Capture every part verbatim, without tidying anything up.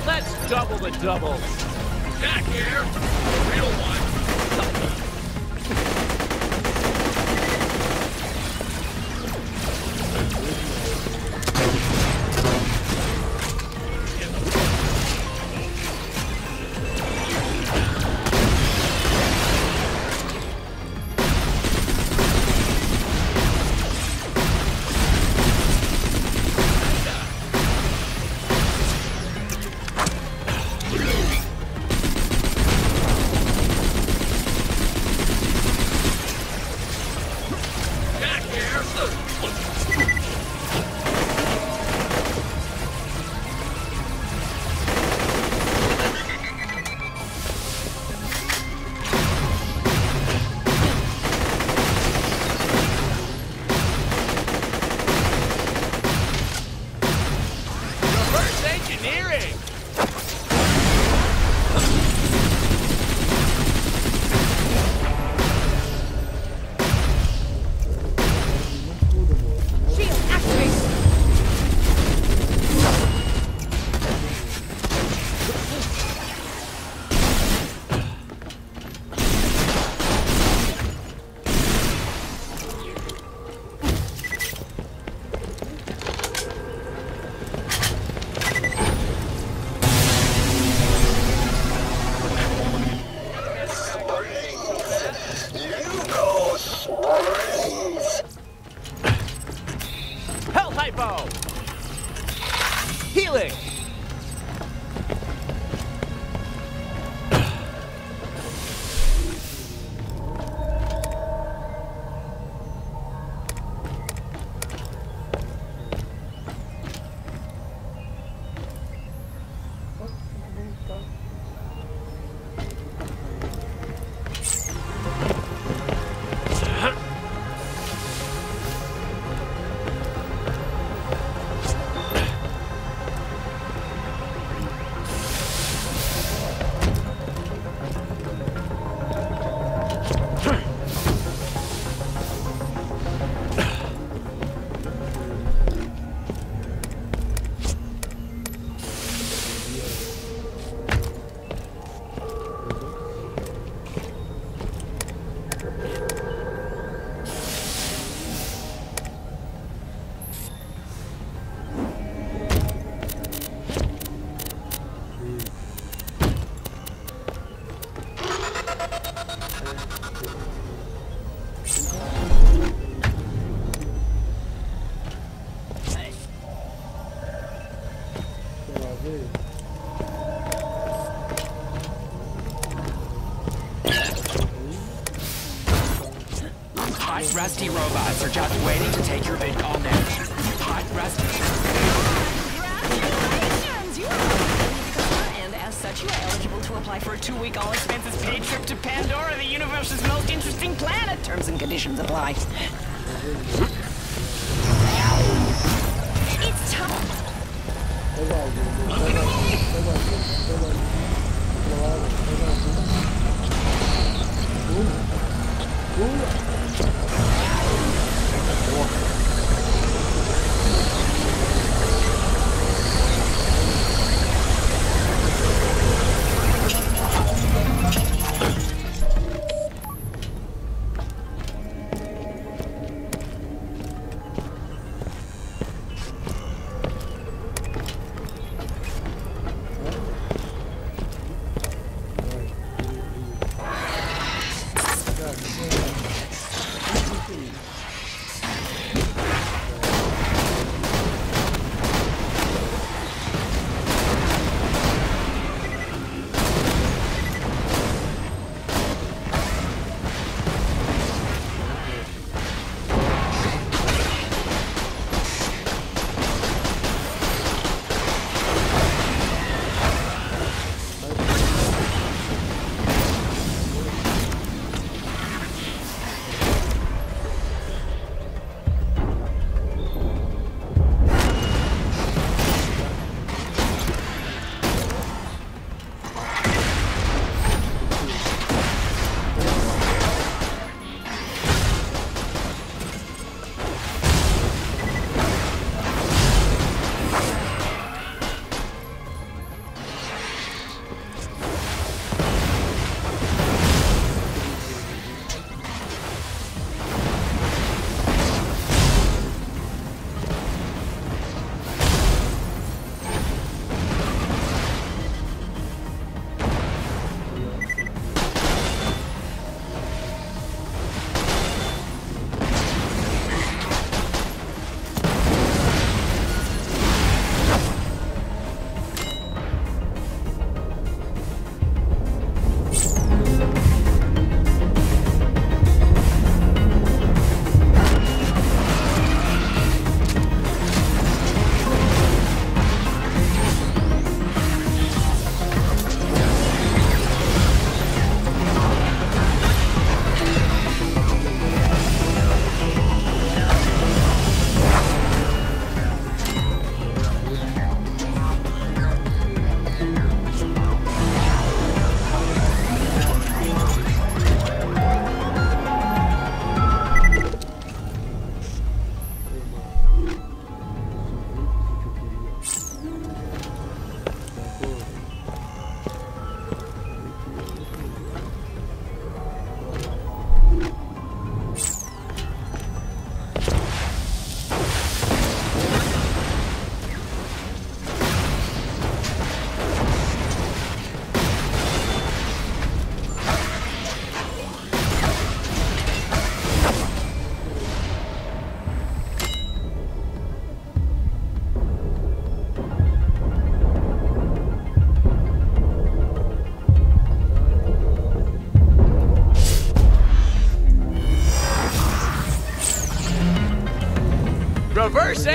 Let's double the doubles. Back here. Real one. Healing! Hot, rusty robots are just waiting to take your big call next. Hot, rusty... Congratulations! You are a and as such, you are eligible to apply for a two-week all-expenses-paid trip to Pandora, the universe's most interesting planet. Terms and conditions apply. It's time.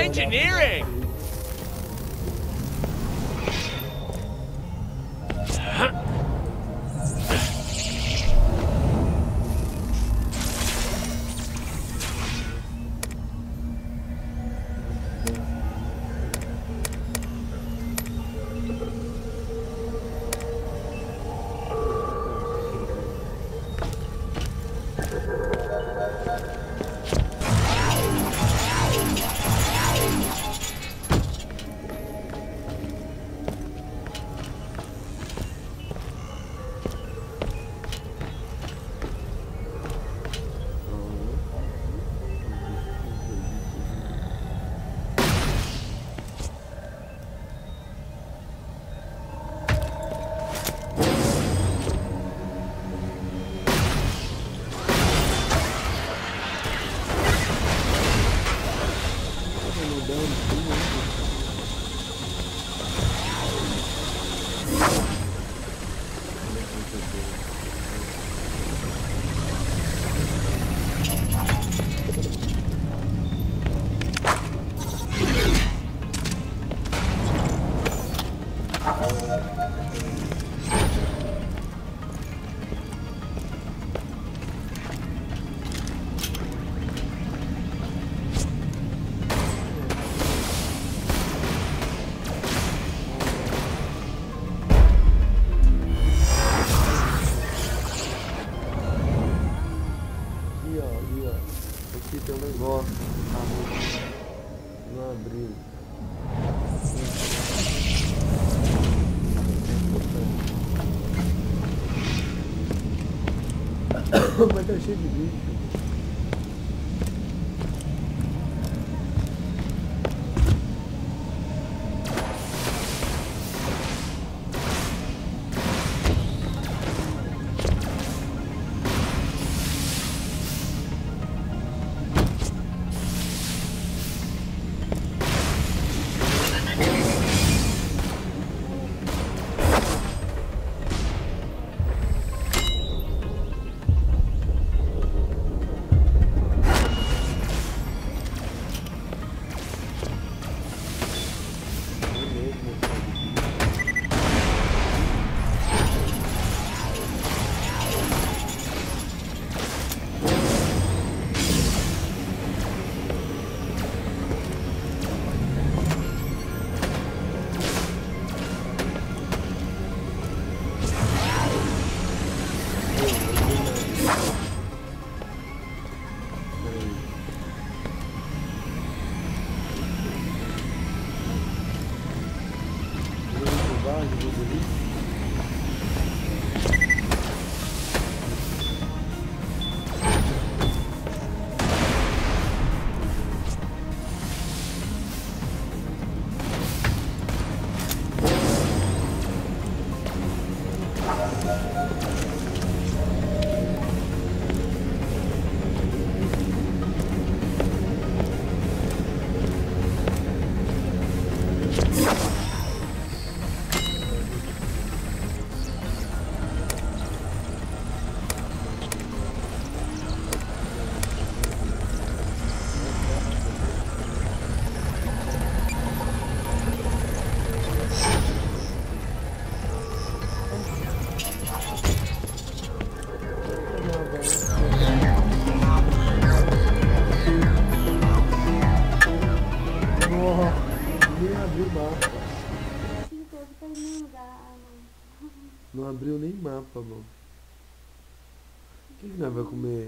Engineering! Mas tá cheio de bicho. Não abriu nem mapa, mano. O que que nós vamos comer?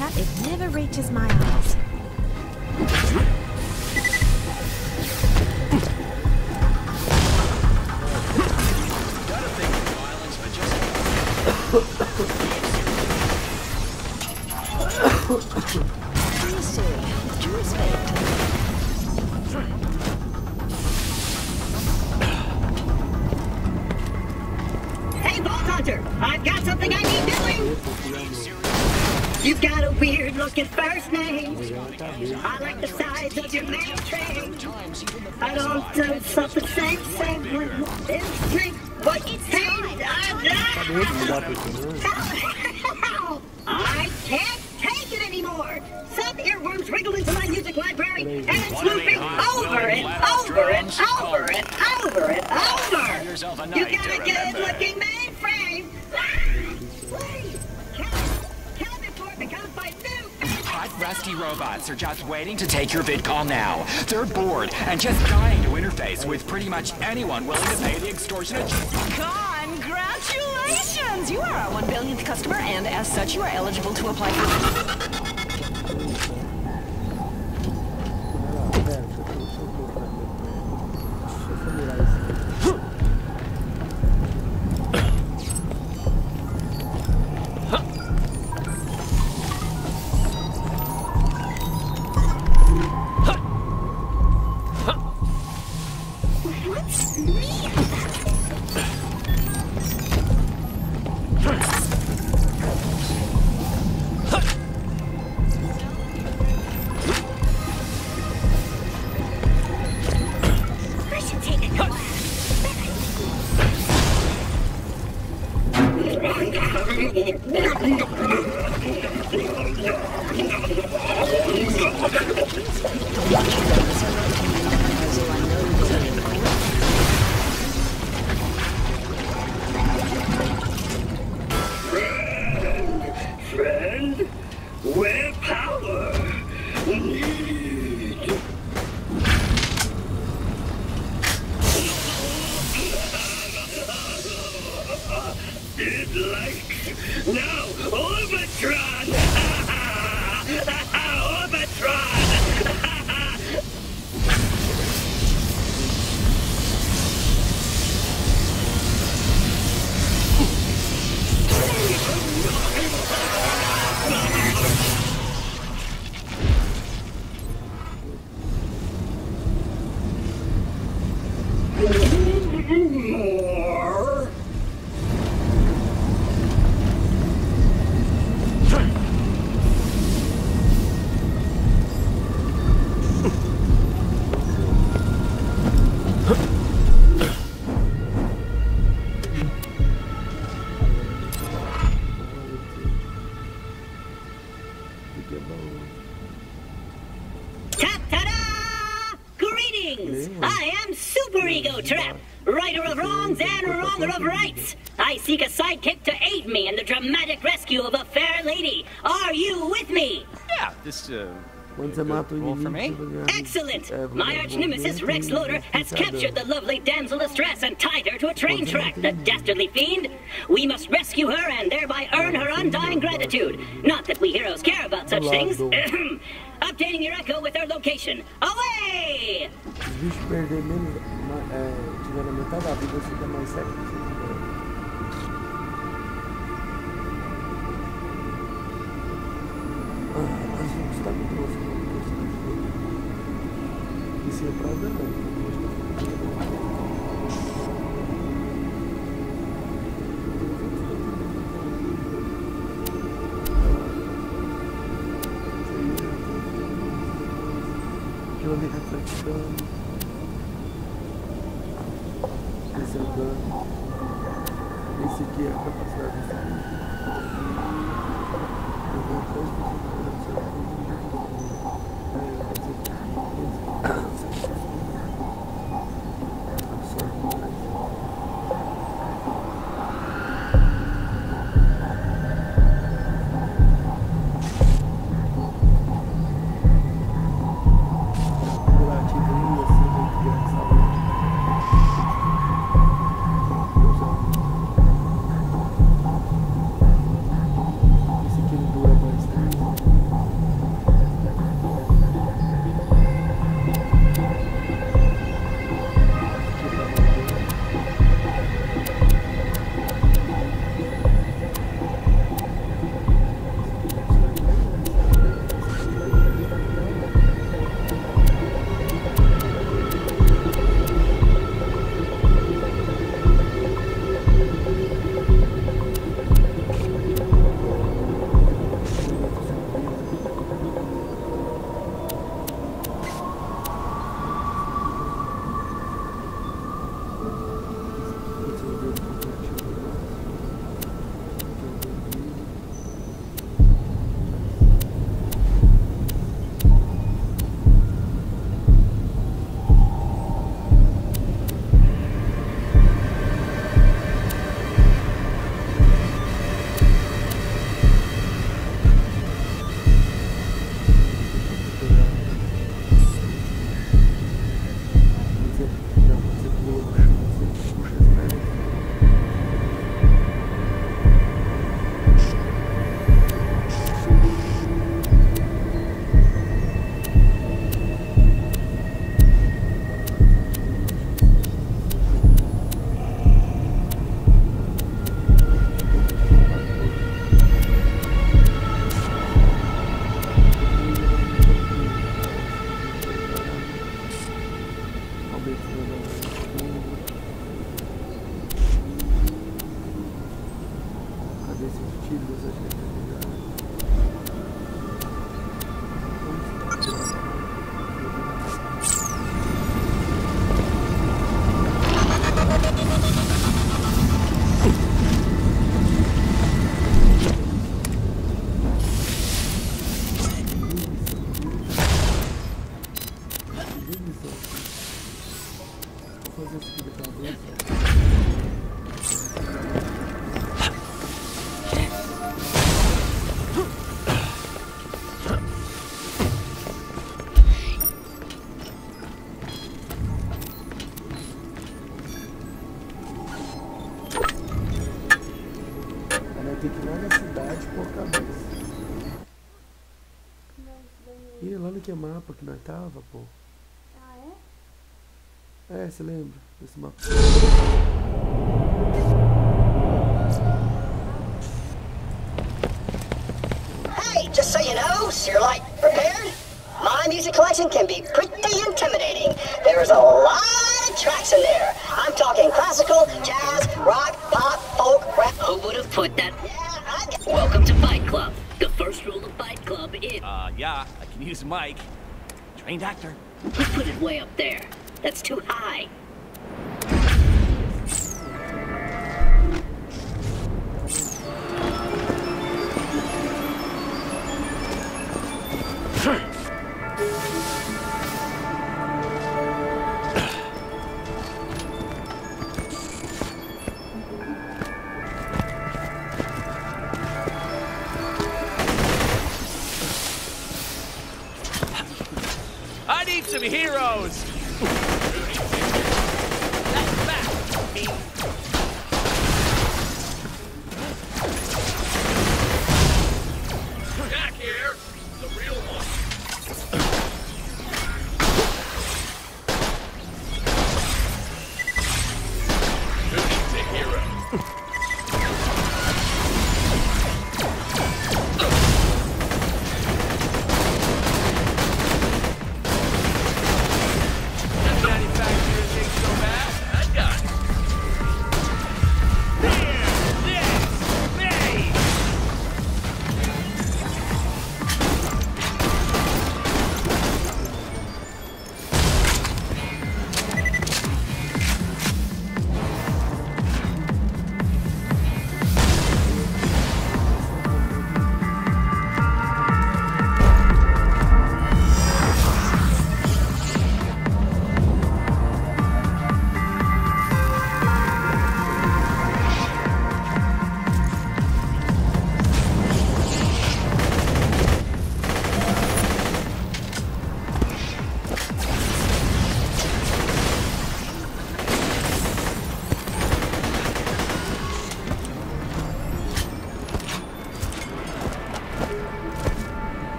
habitat, it never reaches my eyes. Gotta think of violence, but just Please do, with due respect. Hey, Vault Hunter! I've got something I need doing! You've got a weird-looking first name. I like the size of your mail train. I don't do something same, same with instinct. What you say? I can't take it anymore! Some earworms wriggle into my music library, and it's looping over and over and over and over and over! You got a good-looking mainframe! Please! Kill it! Kill it before it becomes my new favorite! hot, rusty robots are just waiting to take your vidcall now. They're bored and just dying to interface with pretty much anyone willing to pay the extortionate... Congratulations! You are our one billionth customer, and as such, you are eligible to apply for... Friend, where power need. It likes now Orbitron. Orbitron. More. Ta-ta-da! Greetings! I am Super Ego Trap, righter of wrongs and wronger of rights. I seek a sidekick to aid me in the dramatic rescue of a fair lady. Are you with me? Yeah, this, uh... Quando você mata o Roll for inimigo, me? você vai ganhar- Excellent! É, My arch nemesis Rex Loader has captured the lovely damsel distress and tied her to a train track, the dastardly fiend. We must rescue her and thereby earn her undying gratitude. Not that we heroes care about such things. Updating your echo with her location. Away! Se os bichos perderem menos, ma- é, tiver na metade da vida, você fica mais sério. Ah, a gente está com trouxe. Isso é pra dar, Johnny reflexão. Esse é o dano. Esse aqui é a capacidade de sair. Alguma coisa que você pode Esse aqui ele dura mais tempo. desse de tiros, acho que é melhor. Vou fazer isso aqui de cabeça. Tem que ir lá na cidade pôr a cabeça. E lá no que mapa que nós tava, pô. Ah, é? É, você lembra desse mapa? Hey, just so you know, so you're like prepared. My music collection can be pretty intimidating. There's a lot of tracks in there. I'm talking classical, jazz, rock, pop, folk, rap. Who would have put that? Yeah, I get. Welcome to Fight Club. The first rule of Fight Club is... Uh, yeah, I can use a mic. Trained actor. Who put it way up there? That's too high. I need some heroes! That's back, me. Jack here, the real one. Who needs a hero?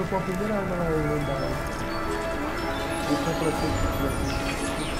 com a primeira arma lá lendária. Vou comprar essa aqui.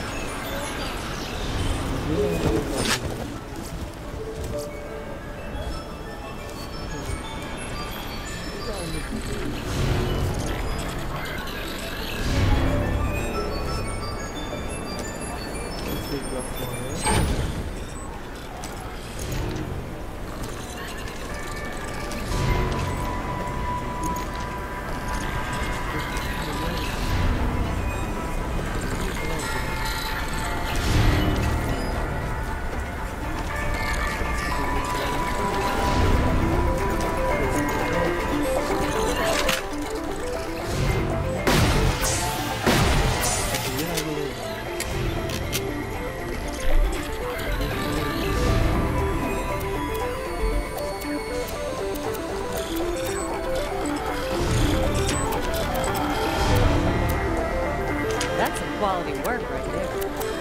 That's some quality work right there.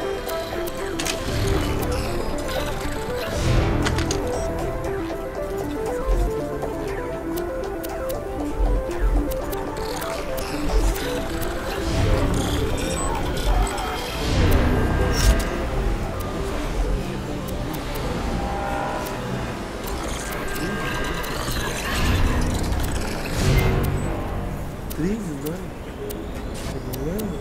Crises, né? Problema?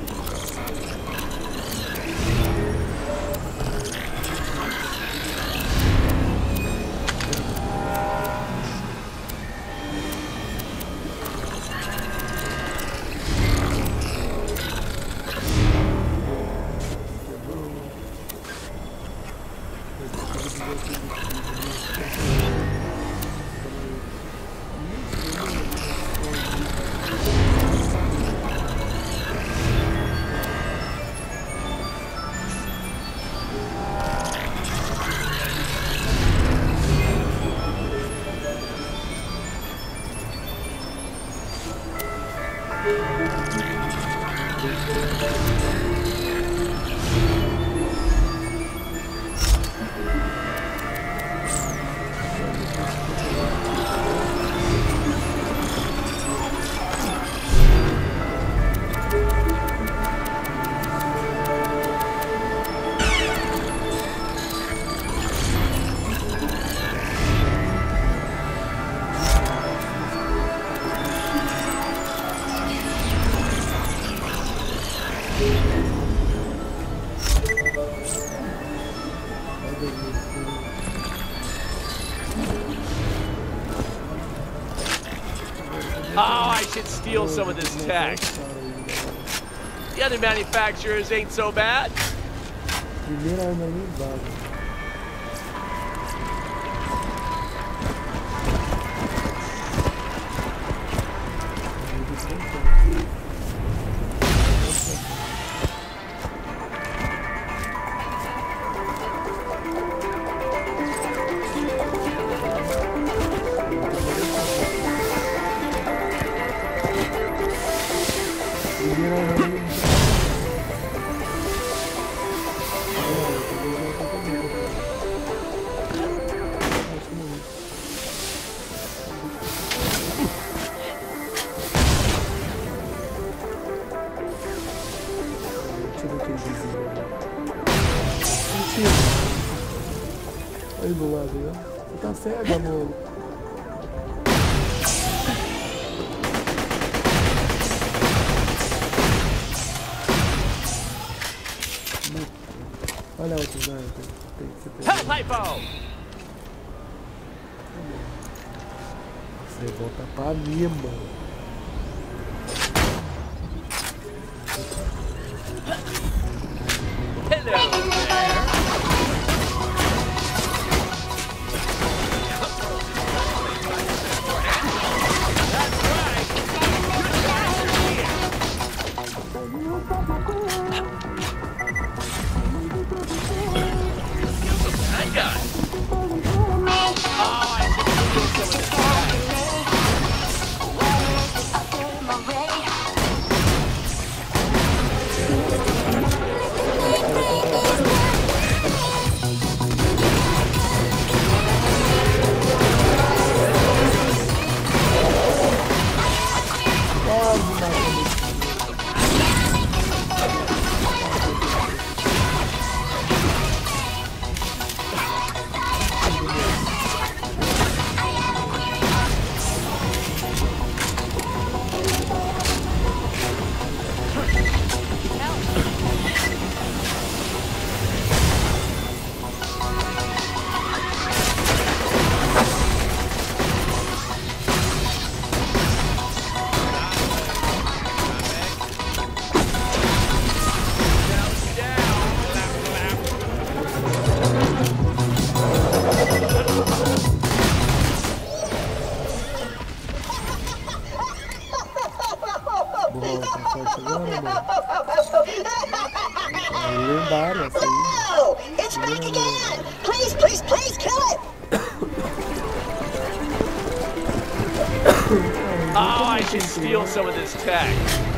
Oh, I should steal some of this tech. The other manufacturers ain't so bad. Primeira arma lendária. Aí do lado, ó. Você tá cega, mano. Olha outros arcos. Tem que ser. Hell hypo! Você volta pra mim, mano. Hello there. lendária essa aí. No! It's back again! Please, please, please kill it! Oh, I should steal some of this tech.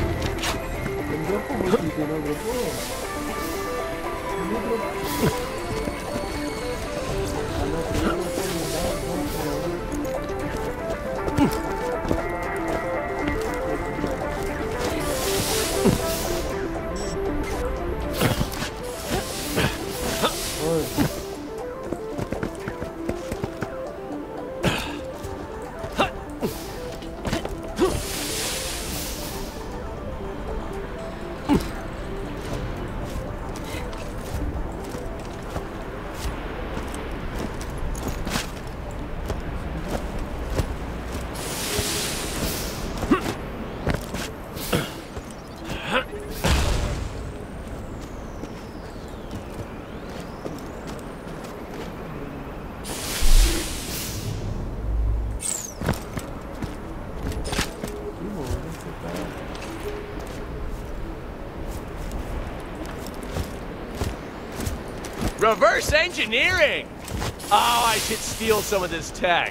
Reverse engineering! Oh, I should steal some of this tech.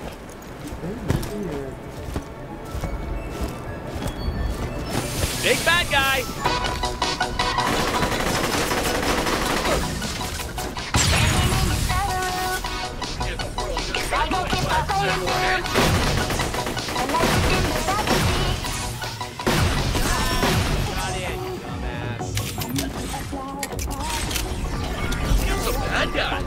Big bad guy! Got in, you dumbass. Here's a bad guy.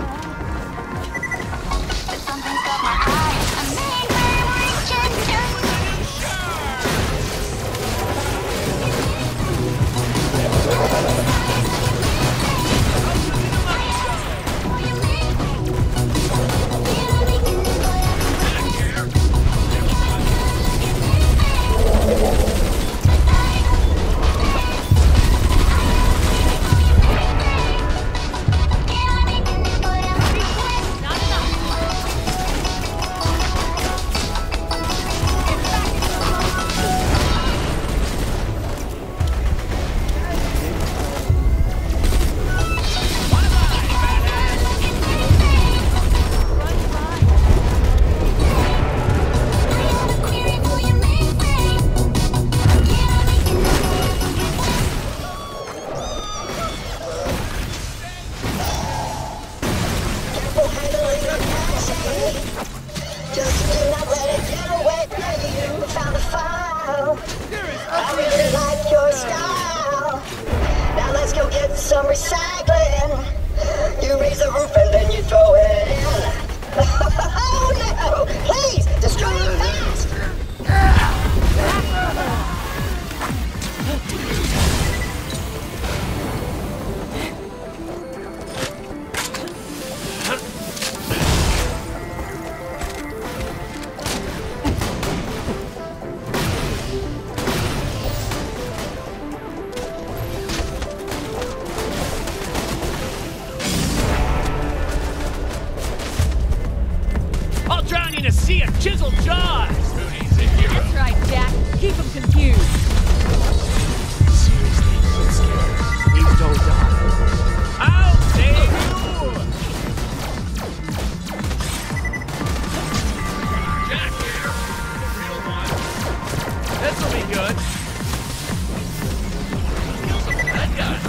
Just do not let it get away from you. Found a file. I really like your style. Now let's go get some recycling. You raise the roof and then you throw it in. Oh no! Please, destroy it fast! I'll drown you in a sea of chiseled jaws! That's right, Jack. Keep him confused. Seriously, get scared. Please don't die. I'll save you! Jack here, the real one. This'll be good. Kill some bad guy.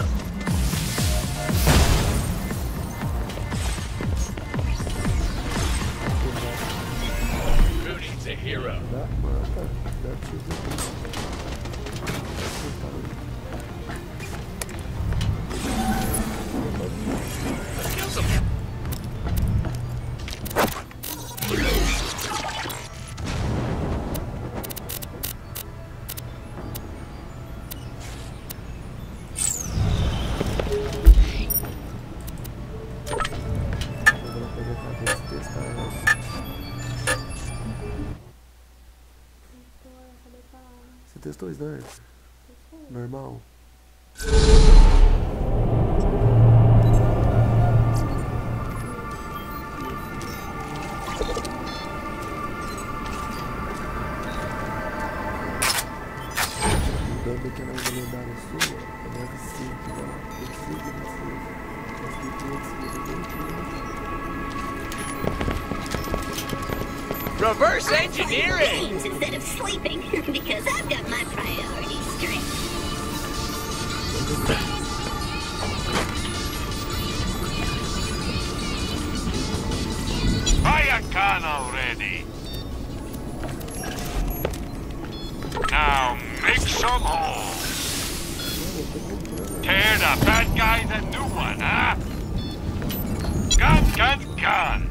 Who needs a hero? Kill some. Você testou Snarf? Normal? O dano que ela é lendária sua é nove cinco, né? vinte e cinco, vinte e seis. Reverse engineering! Games instead of sleeping, because I've got my priorities straight. Fire can already. Now make some holes. Tear the bad guys a new one, huh? Guns, guns, guns.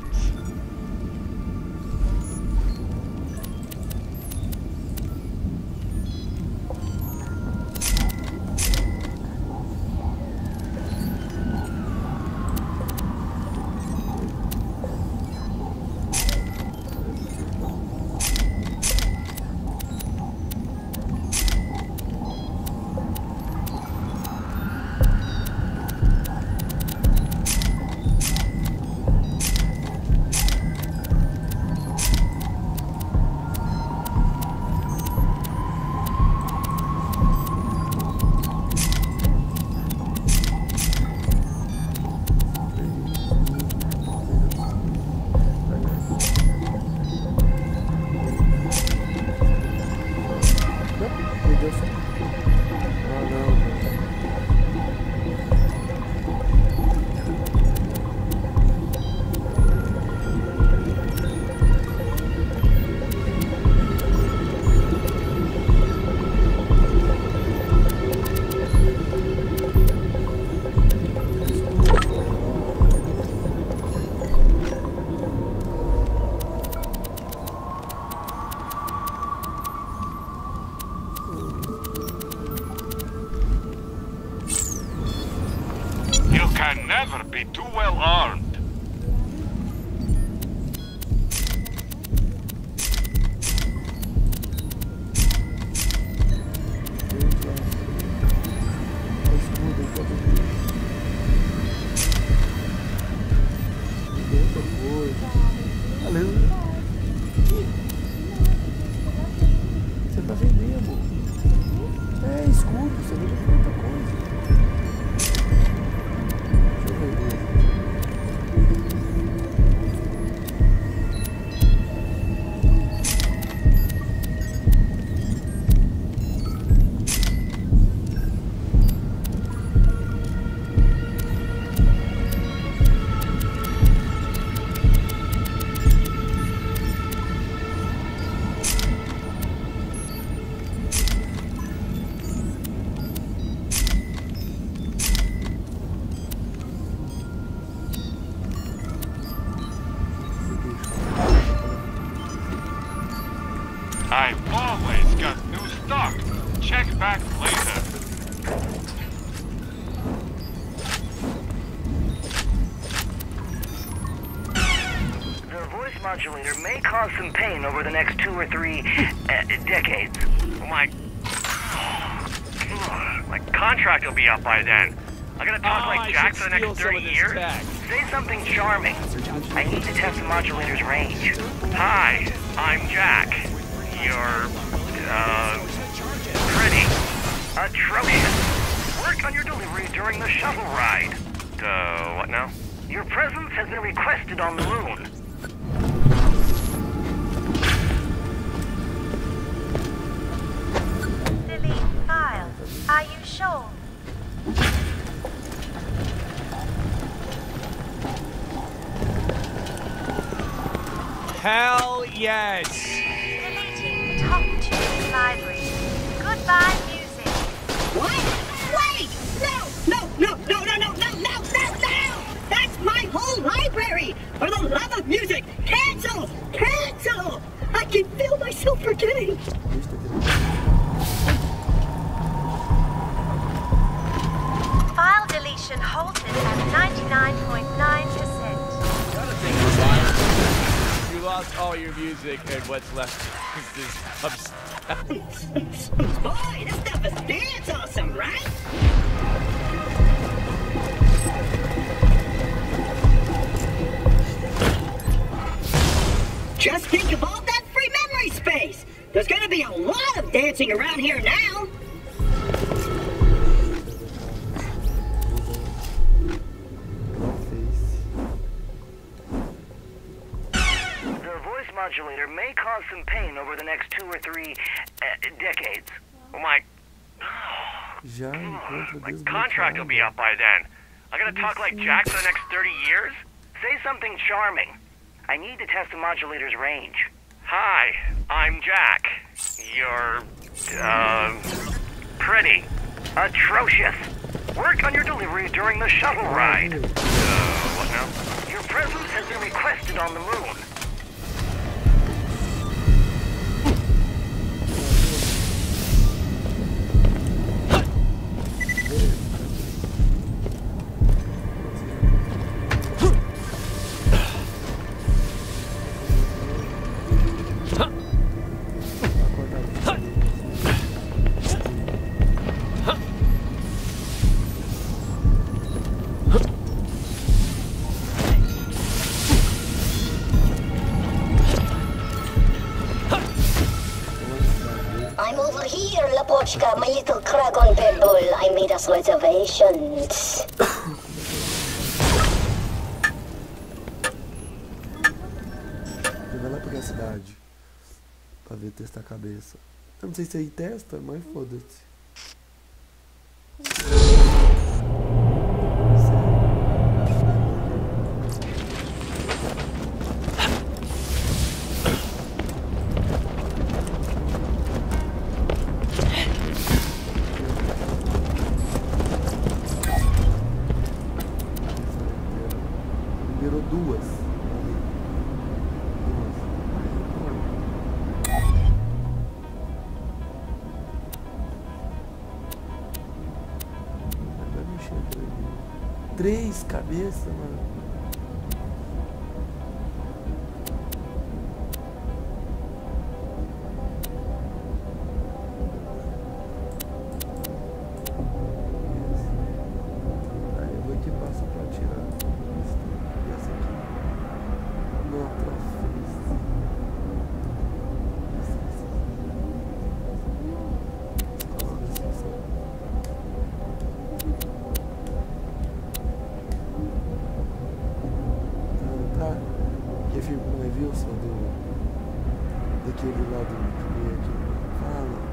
Can never be too well armed. Você tá vendendo. É escudo, você vende muita coisa. I've always got new stock. Check back later. The voice modulator may cause some pain over the next two or three uh, decades. My... My contract will be up by then. I'm gonna talk Oh, like I Jack should for the steal next some thirty of this years. tech. Say something charming. I need to test the modulator's range. Hi, I'm Jack. You're... uh... pretty. Atrocious. Work on your delivery during the shuttle ride. Uh, what now? Your presence has been requested on the moon. Delete file. Are you sure? Hell yes! Deleting top tunes library. Goodbye music. What? Wait! No! No! No! No! No! No! No! No! No! No! That's my whole library! For the love of music! Cancel! Cancel! I can feel myself forgetting. File deletion halted at ninety-nine point nine percent. You lost all your music, and what's left is this obs- Boy, this stuff is dance awesome, right? Just think of all that free memory space! There's gonna be a lot of dancing around here now! modulator may cause some pain over the next two or three uh, decades. Oh my... Já encontra My contract will be up by then. I'm gonna talk like Jack for the next thirty years? Say something charming. I need to test the modulator's range. Hi, I'm Jack. You're... uh... pretty. Atrocious. Work on your delivery during the shuttle ride. Uh, what now? Your presence has been requested on the moon. My little Kragon Pebble, I made us reservations. Vai lá pegar a cidade pra ver, testar a cabeça. Eu não sei se aí testa, mas foda-se. Três cabeças, mano. Aí eu vou equipar só pra tirar. E essa aqui. Não, pra frente. Filme viu só do daquele lá do primeiro aqui. Fala.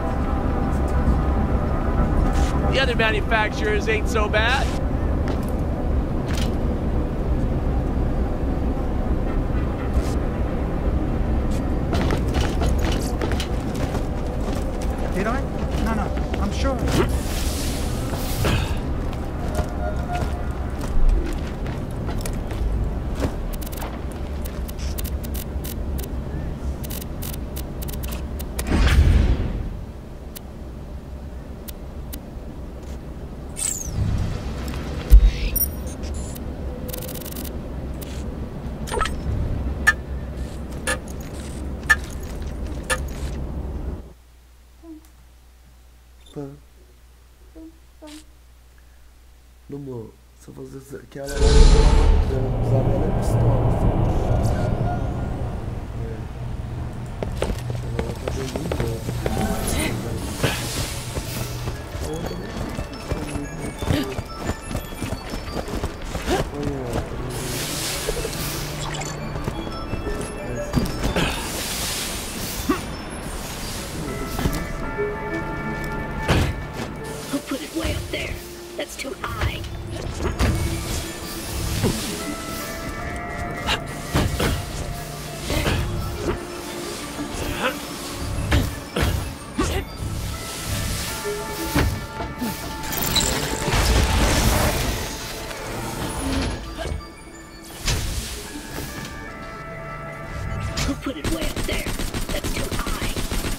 The other manufacturers ain't so bad. no, no. I'm sure. No morro, se eu fazer aquela usava ela pistola. Ela tá bem Who put it way up there? That's too high. Who put it way up there? That's too high.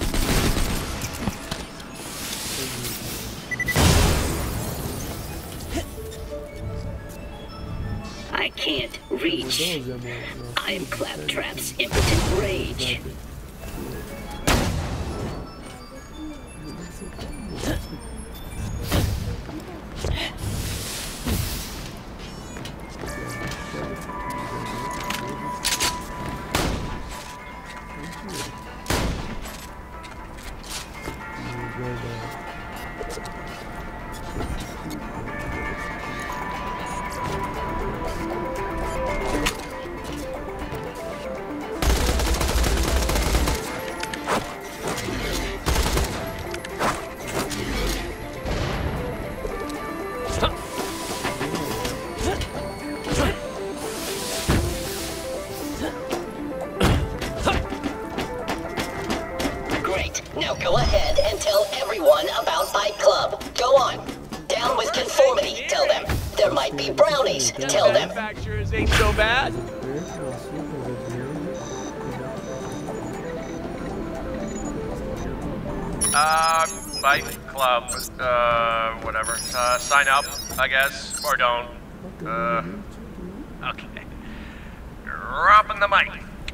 I can't reach. I am Claptrap's impotent rage. Now go ahead and tell everyone about Fight Club. Go on. Down with conformity, tell them. There might be brownies, tell them. Manufacturers ain't so bad. Uh, Fight Club, uh, whatever. Uh, sign up, I guess, or don't. Uh, okay. Dropping the mic.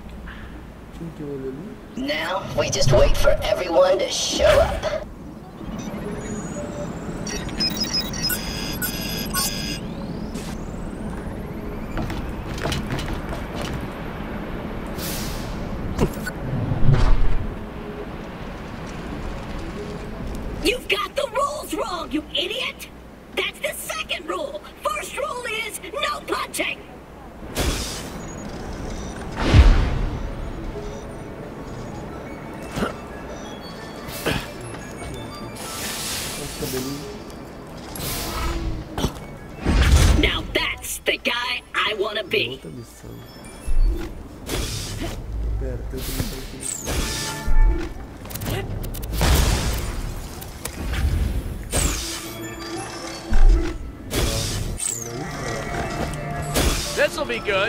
Now, we just wait for everyone to show up. You've got the rules wrong, you idiot! That's the second rule! First rule is no punching! Now that's the guy I wanna be. This'll be good.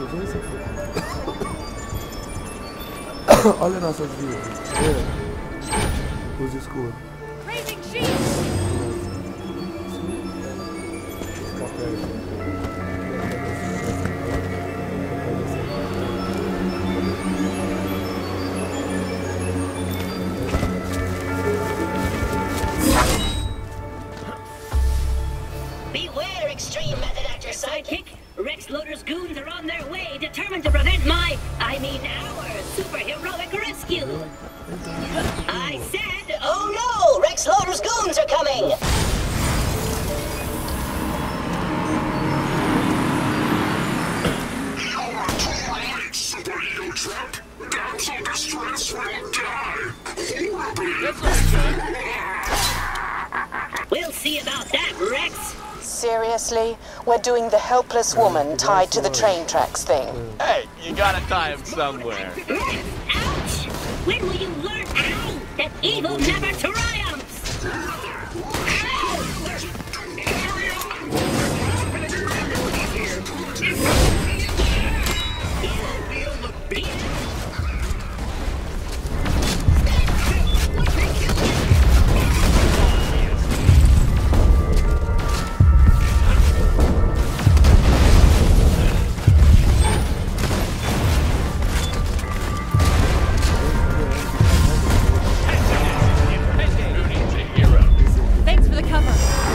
emergência, filho. Olha nossas vidas. É. Luz escura. Raising shield. Beware, extreme method actor sidekick. Rex Loader's goons are on their way, determined to prevent my, I mean our, superheroic rescue. I said, oh no! Rex Loader's goons are coming! Superhero trap! Damsel distress will die! We'll see about that, Rex. Seriously? We're doing the helpless woman tied to the train tracks thing. Hey, you gotta tie him somewhere. Ouch! When will you learn, ow, that evil never triumphs? Thanks for the cover.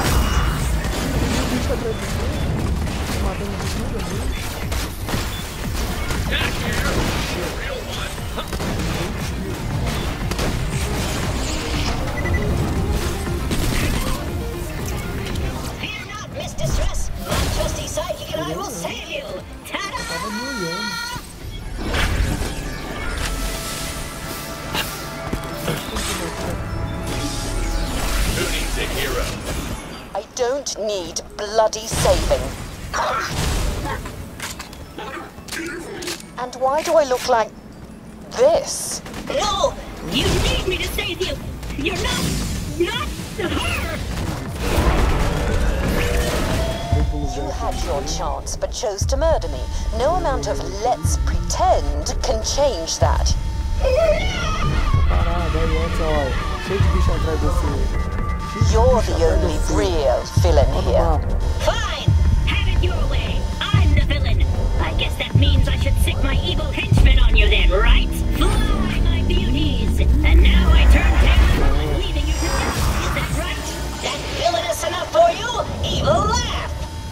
Fear not, Miss Distress. My trusty sidekick and I will save you. Who needs a hero? I don't need bloody saving. And why do I look like this? No! You need me to save you! You're not... not her! You had your chance, but chose to murder me. No amount of let's pretend can change that. Parada aí, olha olha. Cheio de bicho atrás de você. You're the only real villain here. Fine! Have it your way! I'm the villain! I guess that means I should sick my evil henchmen on you then, right? Fly, my beauties! And now I turn tail, leaving you to die. Is that right? That villainous enough for you? Evil laugh!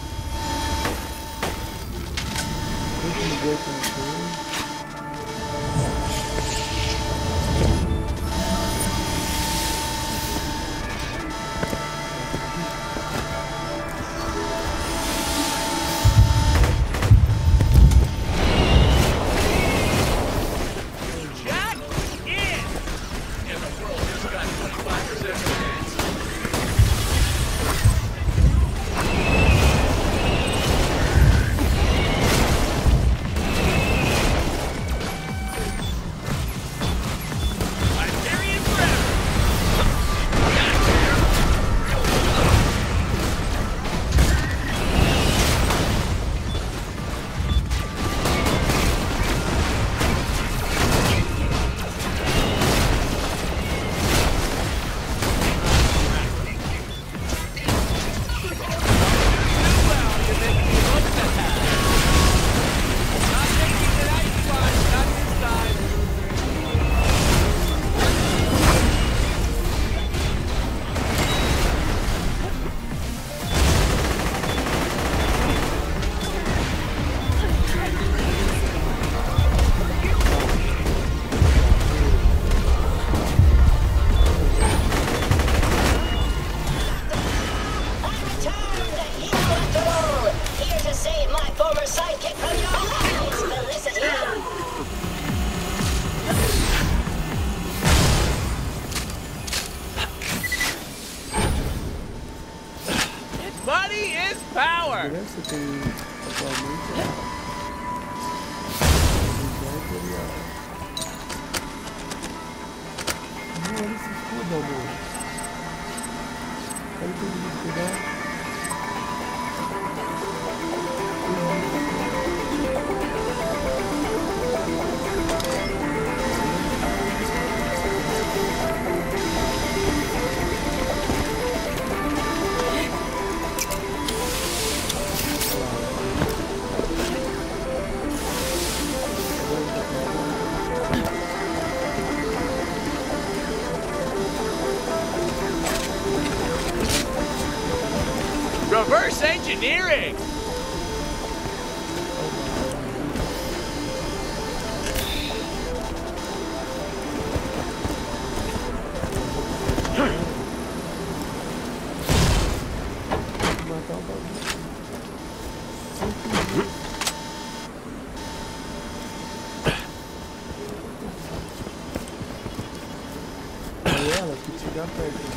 Jack in! And the world just got twenty-five percent chance. Iberian forever! Money is power! Você tem atualmente a... Não, olha esse escudo, amor. Olha o que eu devia pegar. engineering! Ela que chegar perto.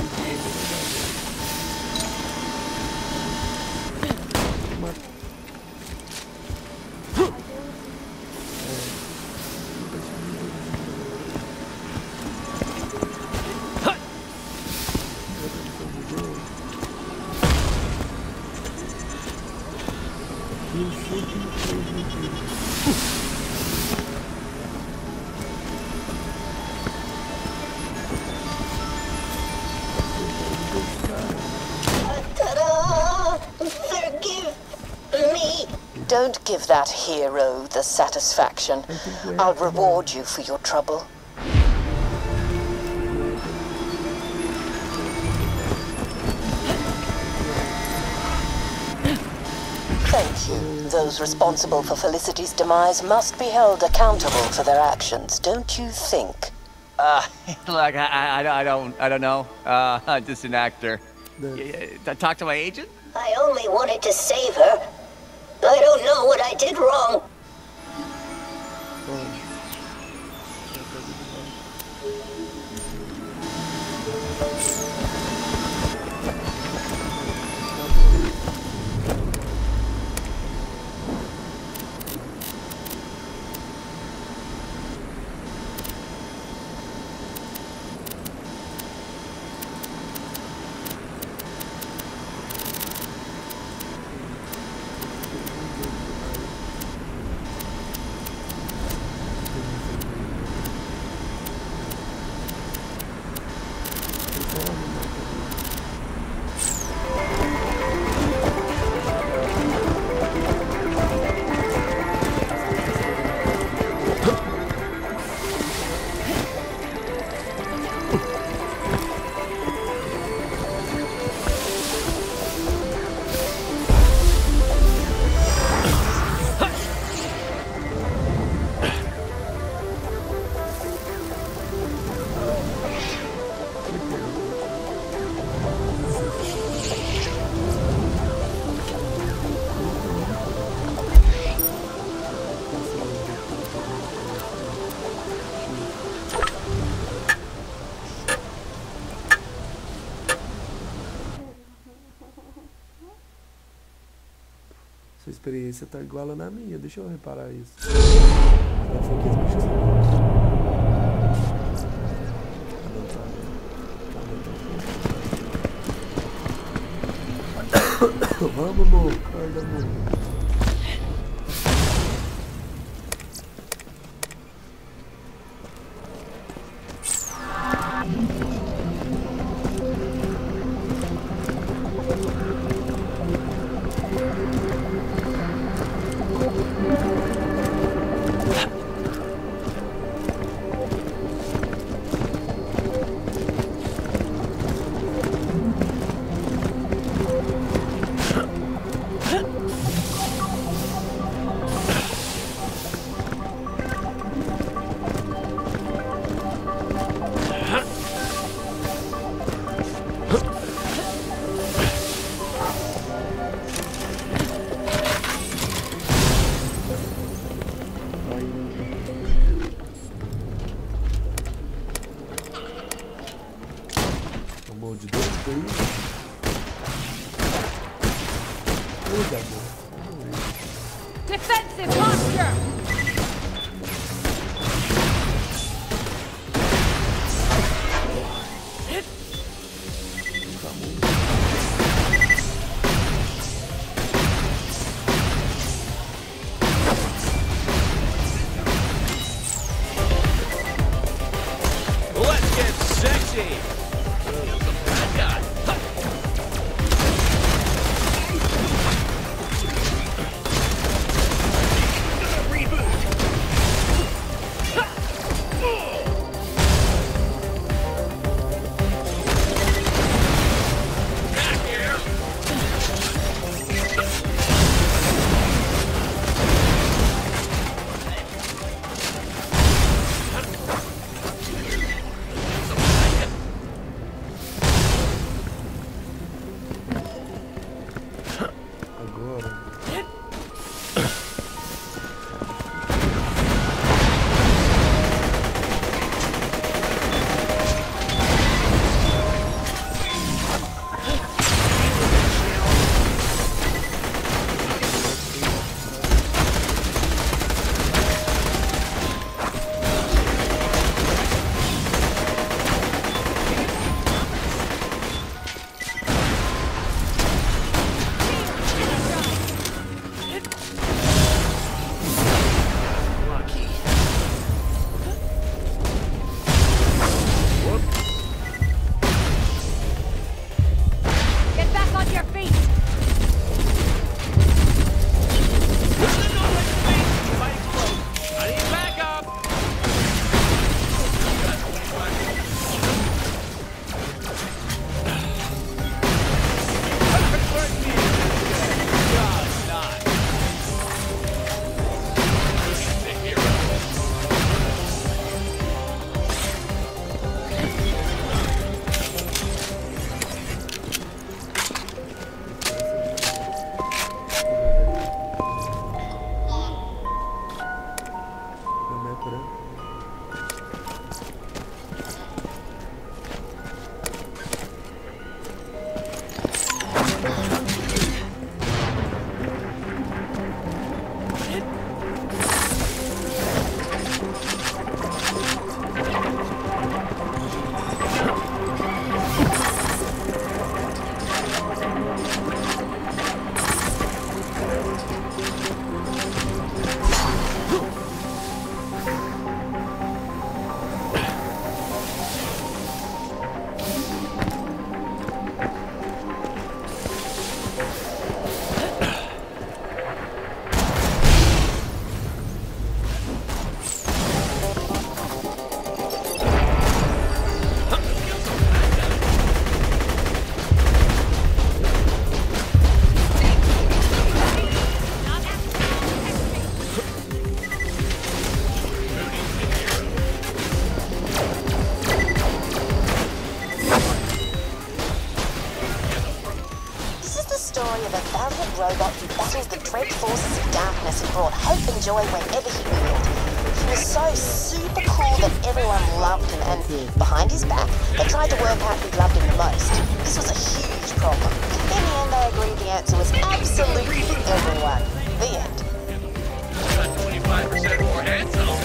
Don't give that hero the satisfaction. I'll reward you for your trouble. Thank you. Those responsible for Felicity's demise must be held accountable for their actions, don't you think? Uh, look, I, I, I don't, I don't know. Uh, I'm just an actor. Uh, talk to my agent? I only wanted to save her. I don't know what I did wrong. Sua experiência tá igual a na minha, deixa eu reparar isso. Já foi aqui as bichas. Vamos, amor. Acorda, amor. Defensive posture! Let's get sexy! Reboot! robot who battles the dread forces of darkness and brought hope and joy wherever he wheeled. He was so super cool that everyone loved him, and behind his back, they tried to work out who loved him the most. This was a huge problem. In the end, they agreed the answer was absolutely everyone. The end. twenty-five percent more handsome.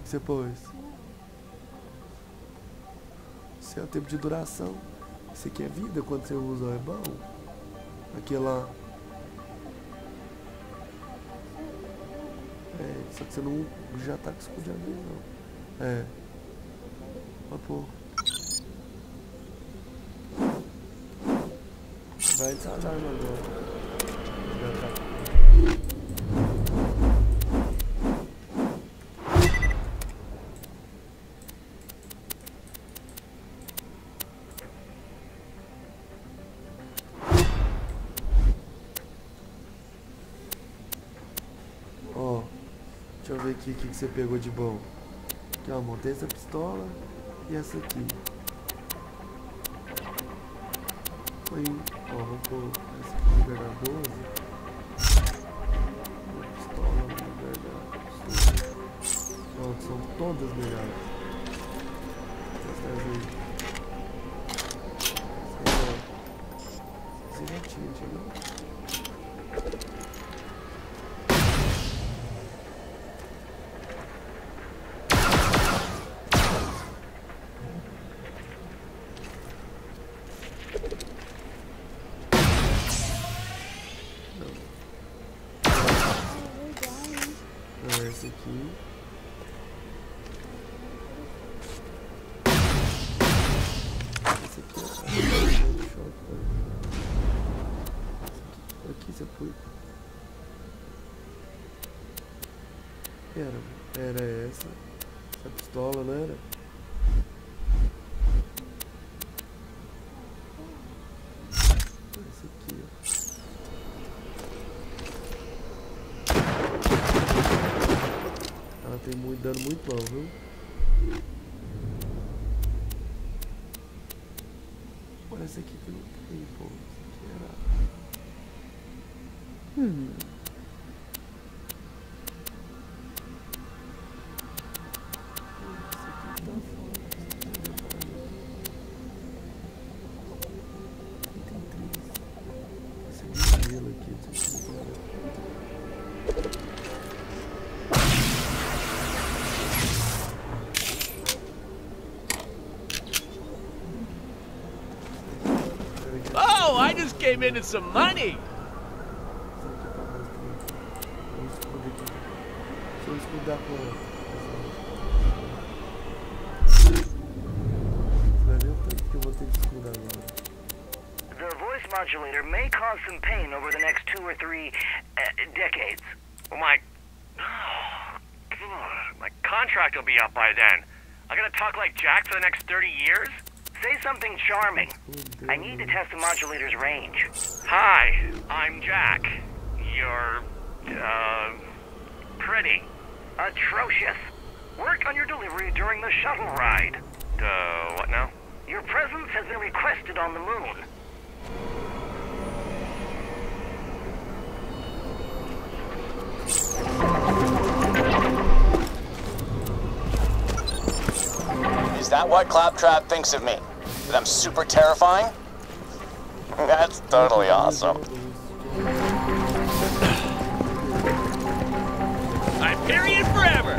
que você pôs? Isso é o tempo de duração. Isso aqui é vida quando você usa, é bom. Aqui lá. É, só que você não já tá com escudinho não. É. Vai pôr. Vai desarmar agora. Já tá. Ó, deixa eu ver aqui o que, que você pegou de bom. Aqui, ó, montei essa pistola e essa aqui. Foi, ó, vamos pôr essa aqui no lugar da doze. A pistola no lugar da doze. Pronto, são todas melhores. Essas aí. Essa já tinha, tinha. Esse aqui. Esse aqui é aqui você foi. Era, era essa. Essa pistola, não era? Esse aqui, ó. Ela tem muito dano muito bom, viu? Olha essa aqui que não tem, pô. Essa aqui era. Hum. Essa aqui tá foda. Tem três. Esse é de gelo aqui, deixa eu ver. Oh, I just came into some money. Deixa eu escudar com ela. Vai ver o tanto que eu vou ter que escudar agora. The voice modulator may cause some pain over the next two or three uh, decades. Well, my... Oh, God, my contract will be up by then. I'm gonna talk like Jack for the next thirty years? Say something charming. I need to test the modulator's range. Hi, I'm Jack. You're, uh, pretty. Atrocious. Work on your delivery during the shuttle ride. Uh, what now? Your presence has been requested on the moon. Is that what Claptrap thinks of me? That I'm super terrifying? That's totally awesome. Hyperion forever!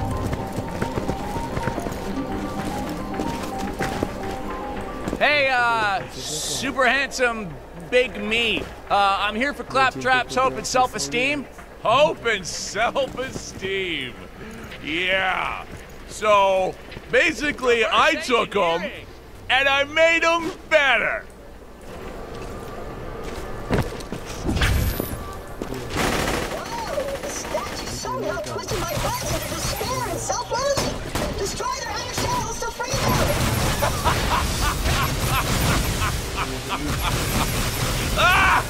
Hey, uh, super handsome big me. Uh, I'm here for Claptrap's Hope and Self-Esteem. Hope and self-esteem. Yeah. So, basically, I took them, and I made them better. Whoa! The statue somehow twisted my buds into despair and self-loathing. Destroy their higher shells to free them! Ah!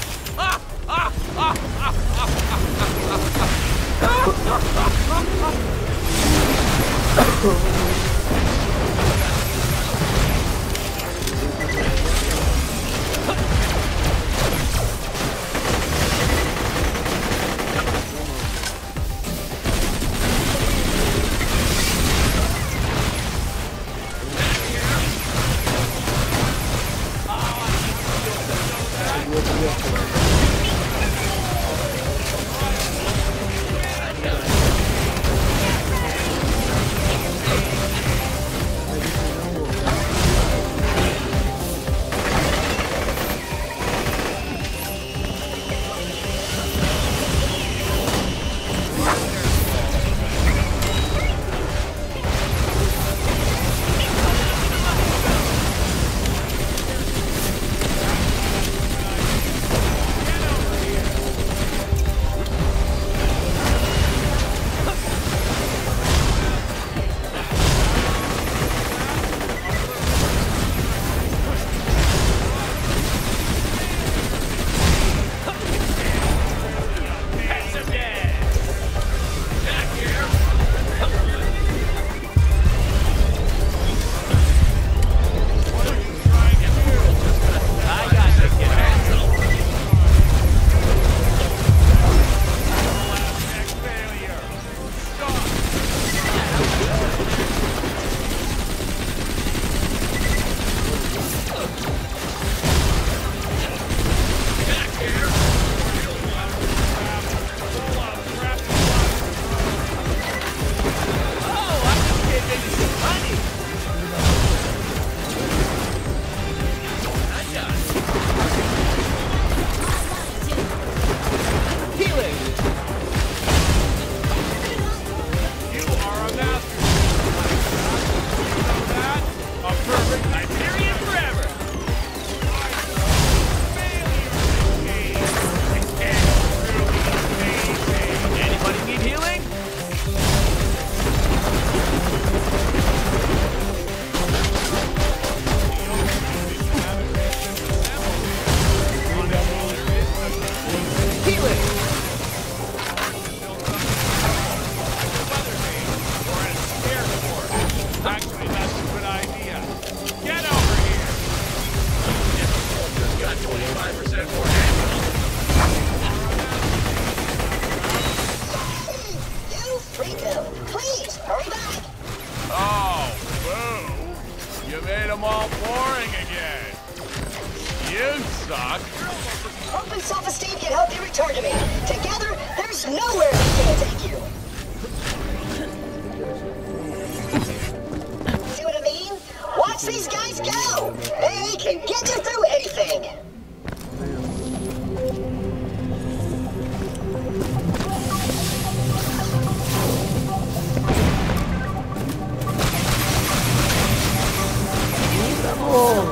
suck. Hope and self-esteem can help you return to me. Together, there's nowhere we can't take you. See what I mean? Watch these guys go. They can get you through anything. Oh.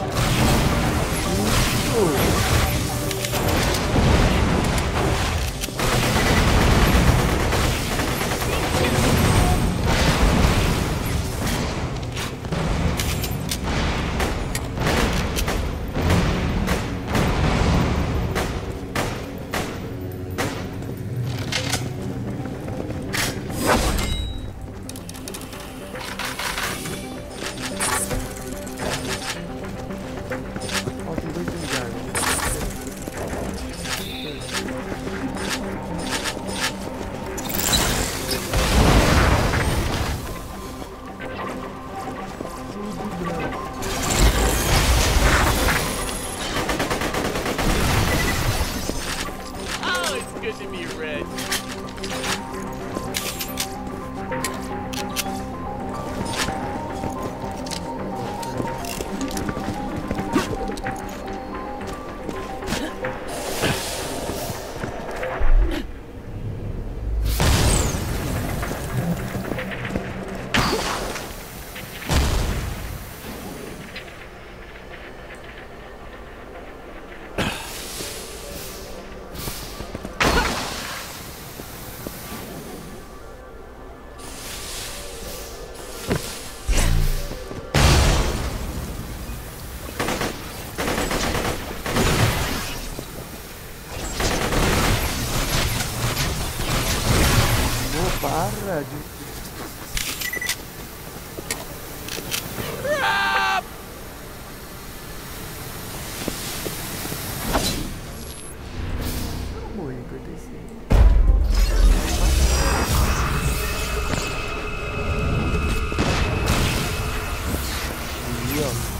Para de... Crap! Eu morri, pertencia. E ó.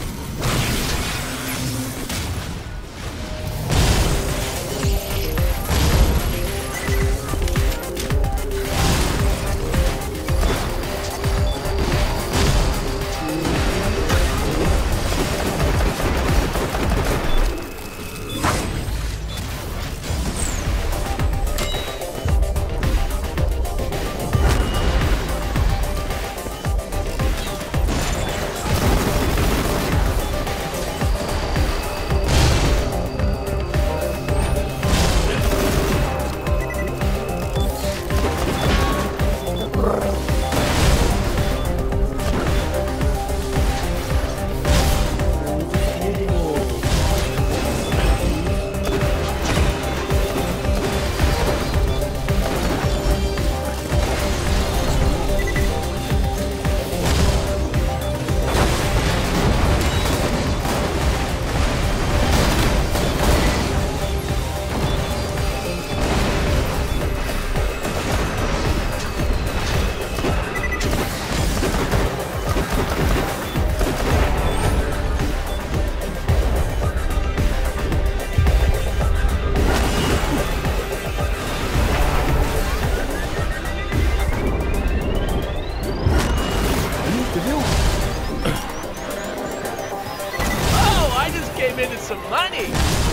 Some money.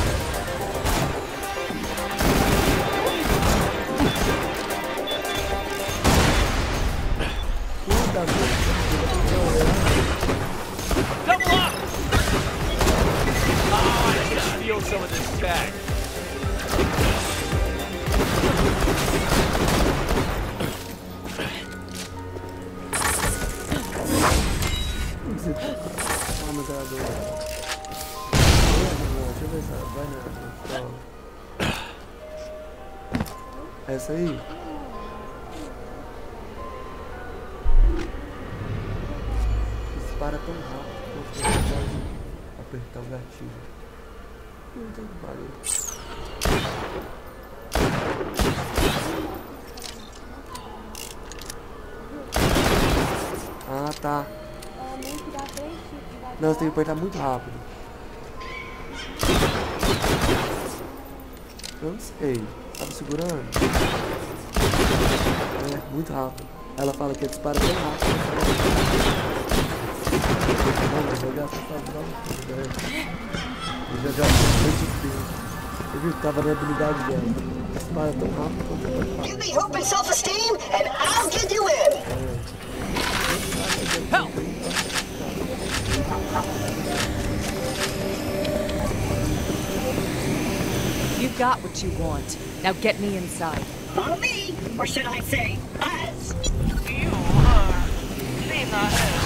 Double up! Oh, I can steal some of this tag. Essa aí. Dispara tão rápido que você pode apertar o gatilho. Puta que pariu. Ah, tá. Não, você tem que apertar muito rápido. Eu não sei. Tava segurando? É, muito rápido. Ela fala que dispara bem rápido. Não, mas eu já tava dando. Eu já já foi difícil. Eu vi que tava na habilidade dela. Dispara tão rápido quanto eu tava. Give me hope and self-esteem, and I'll get you in. Help! You've got what you want. Now get me inside. Follow me, or should I say, us. You are Lena Hess.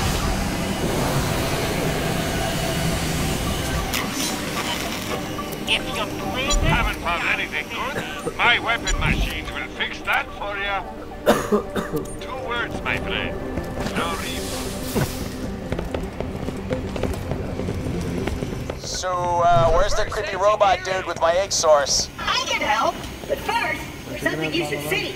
If you please. Haven't found anything good? My weapon machines will fix that for you. Two words, my friend. No reason. So, uh, where's the creepy robot dude with my egg source? I can help, but first, there's something you should see.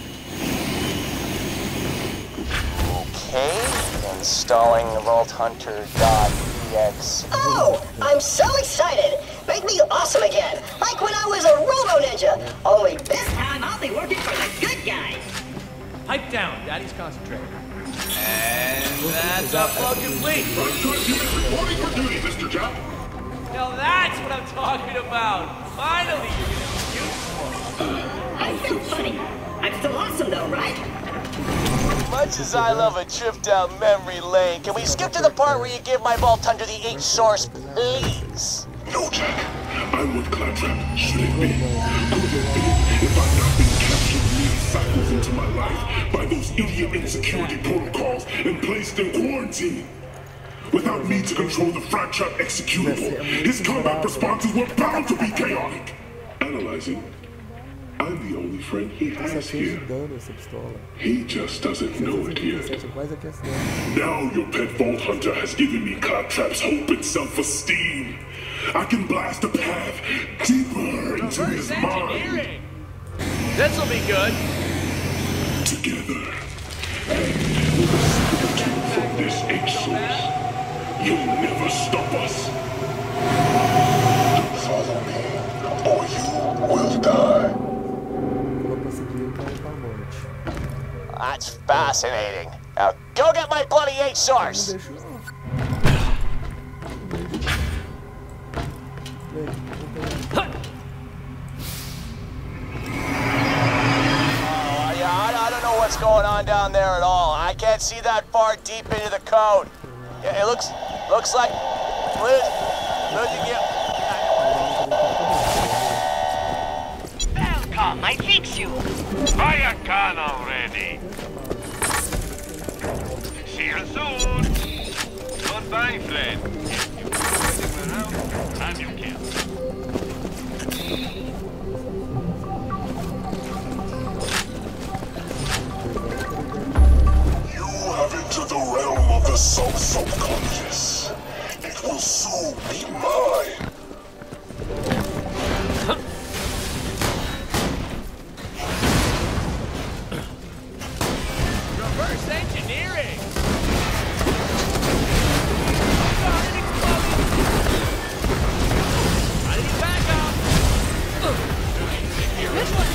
Okay, installing Vault Hunter dot E X. Oh, I'm so excited. Make me awesome again, like when I was a Robo-Ninja. Only this time I'll be working for the good guys. Pipe down, Daddy's concentrating. And that's upload complete. Reporting for duty, Mister Jump. Now that's what I'm talking about. Finally, you're gonna be useful. I feel funny. I'm still awesome though, right? Much as I love a trip down memory lane, can we skip to the part where you give my Vault Hunter the H source, please? No, Jack. I'm what Claptrap should it be. Could it be if I'd not been captured many cycles into my life by those idiot insecurity protocols and placed in quarantine? Without me to control the Fractrap executable, his combat responses were bound to be chaotic. Analyzing, I'm the only friend he has here. He just doesn't know it yet. Now your pet Vault Hunter has given me Claptrap's hope and self-esteem. I can blast a path deeper into his mind. This'll be good. Together, from this H source. You'll never stop us. Follow me, or you will die. That's fascinating. Now go get my bloody H source. Oh, yeah, I, I don't know what's going on down there at all. I can't see that far deep into the code. Yeah, it looks looks like lose, losing you. Welcome, I fix you. Buy a gun already. See you soon. Goodbye, friend. If you around, and you can. You have entered the realm of the sub-subconscious. It will soon be mine. Reverse engineering. I need backup. This one.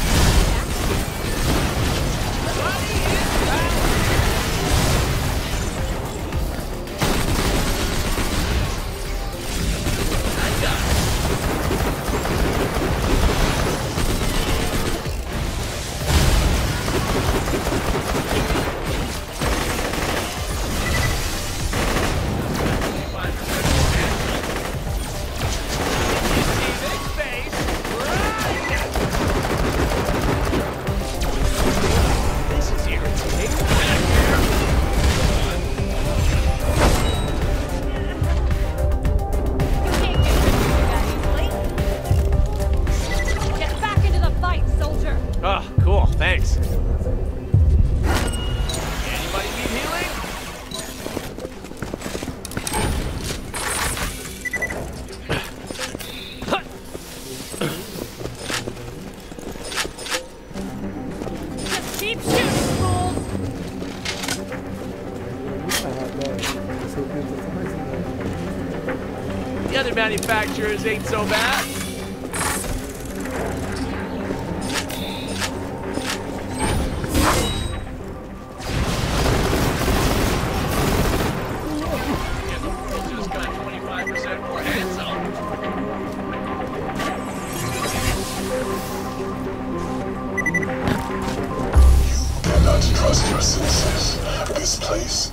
The other manufacturers ain't so bad.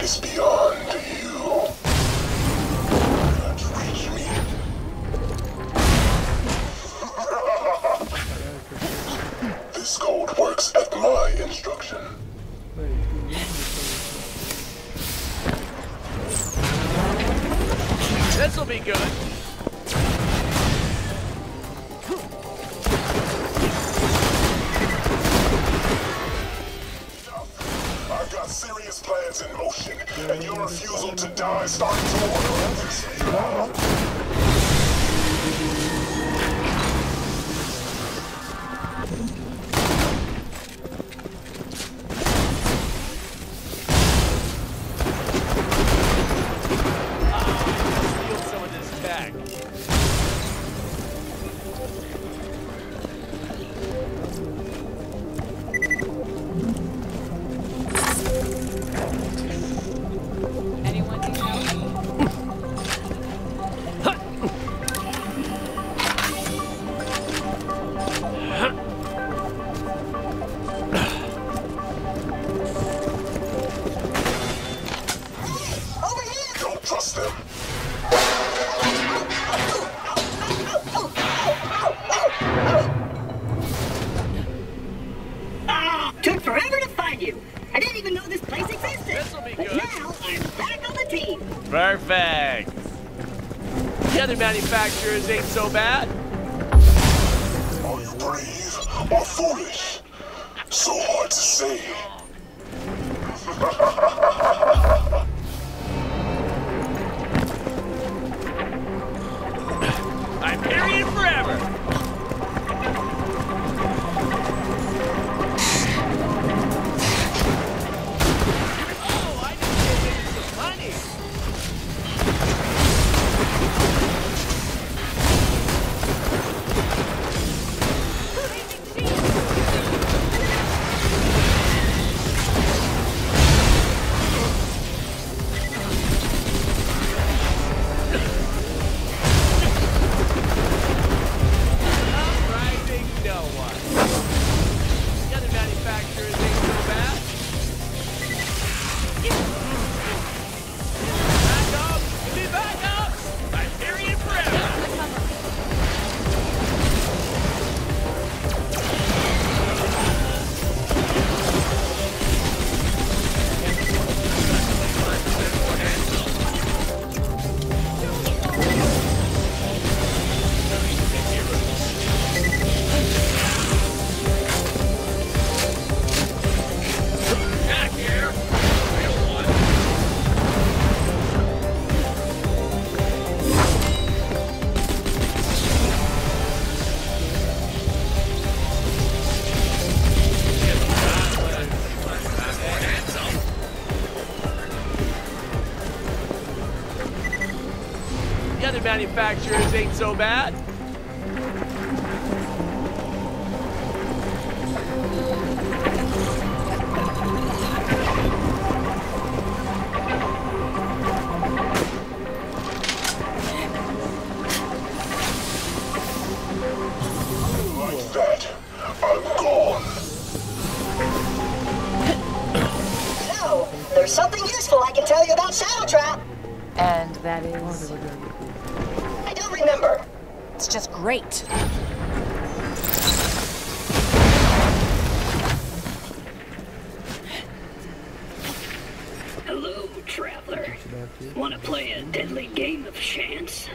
is beyond you. Can't reach me. This code works at my instruction. This'll be good. I've got serious plans in motion, and your refusal to die is starting to warrant this. Perfect. The other manufacturers ain't so bad. Are you brave or foolish? So hard to say. I'm period forever. The other manufacturers ain't so bad. Like that, I'm gone. So, there's something useful I can tell you about Shadow Trap. And that is... I don't remember. It's just great. Hello, traveler. Want to play a deadly game of chance?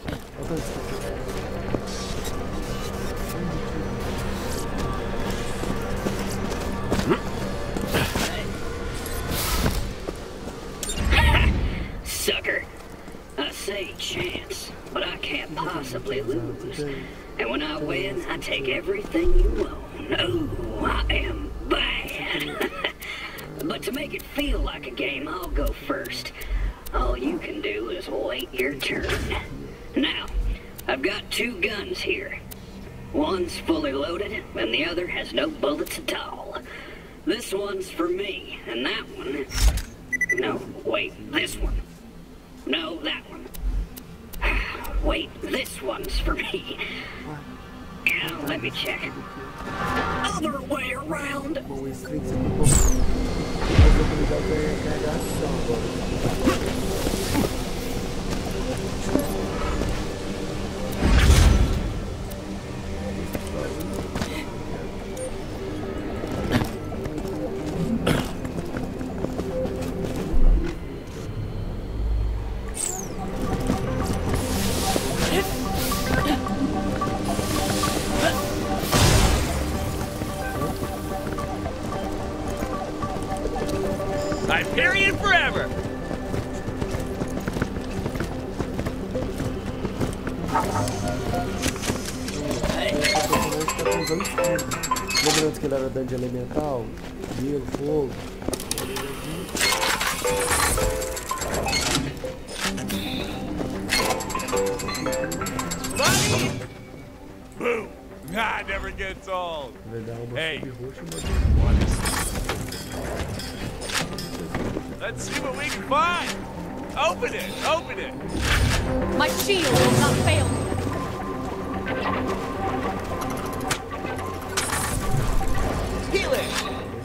Sucker. I say chance, but I can't possibly lose. And when I win, I take everything you own. Oh, I am bad. But to make it feel like a game, I'll go first. All you can do is wait your turn. Now, I've got two guns here. One's fully loaded, and the other has no bullets at all. This one's for me, and that one... No, wait, this one. No, that one. Wait, this one's for me. Uh, let me check. Other way around. Bom, esse tem que ser muito bom. Mas eu vou ligar o carregação agora. Hyperion forever! Lembrando que ele era dano de elemental, gelo, fogo. Boom! Ah, never gets old. Hey, let's see what we can find. Open it! Open it! My shield will not fail me. Heal it!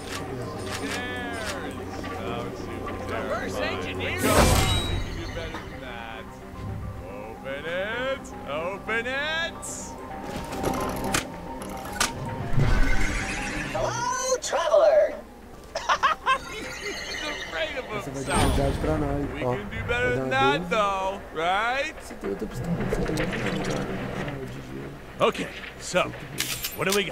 Reverse engineer? Come on, we can do better than that. Open it! Open it! Hello, traveler. He's afraid of Essa vai ter himself. habilidade pra nós. We Ó, can do better vai than dar that, though, right? Você tem outra pistola, você tem outra habilidade. Ah, de gelo. Okay, so, what do we got?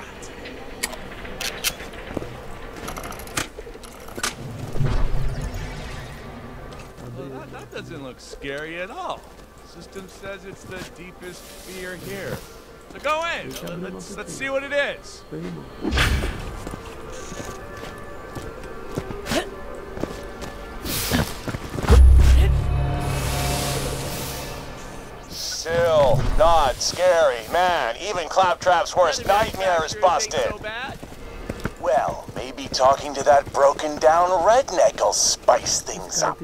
Well, that, that doesn't look scary at all. System says it's the deepest fear here. So go in. Let's, let's see what it is. Still not scary. Man, even Claptrap's worst nightmare is busted. Well, maybe talking to that broken down redneck will spice things up.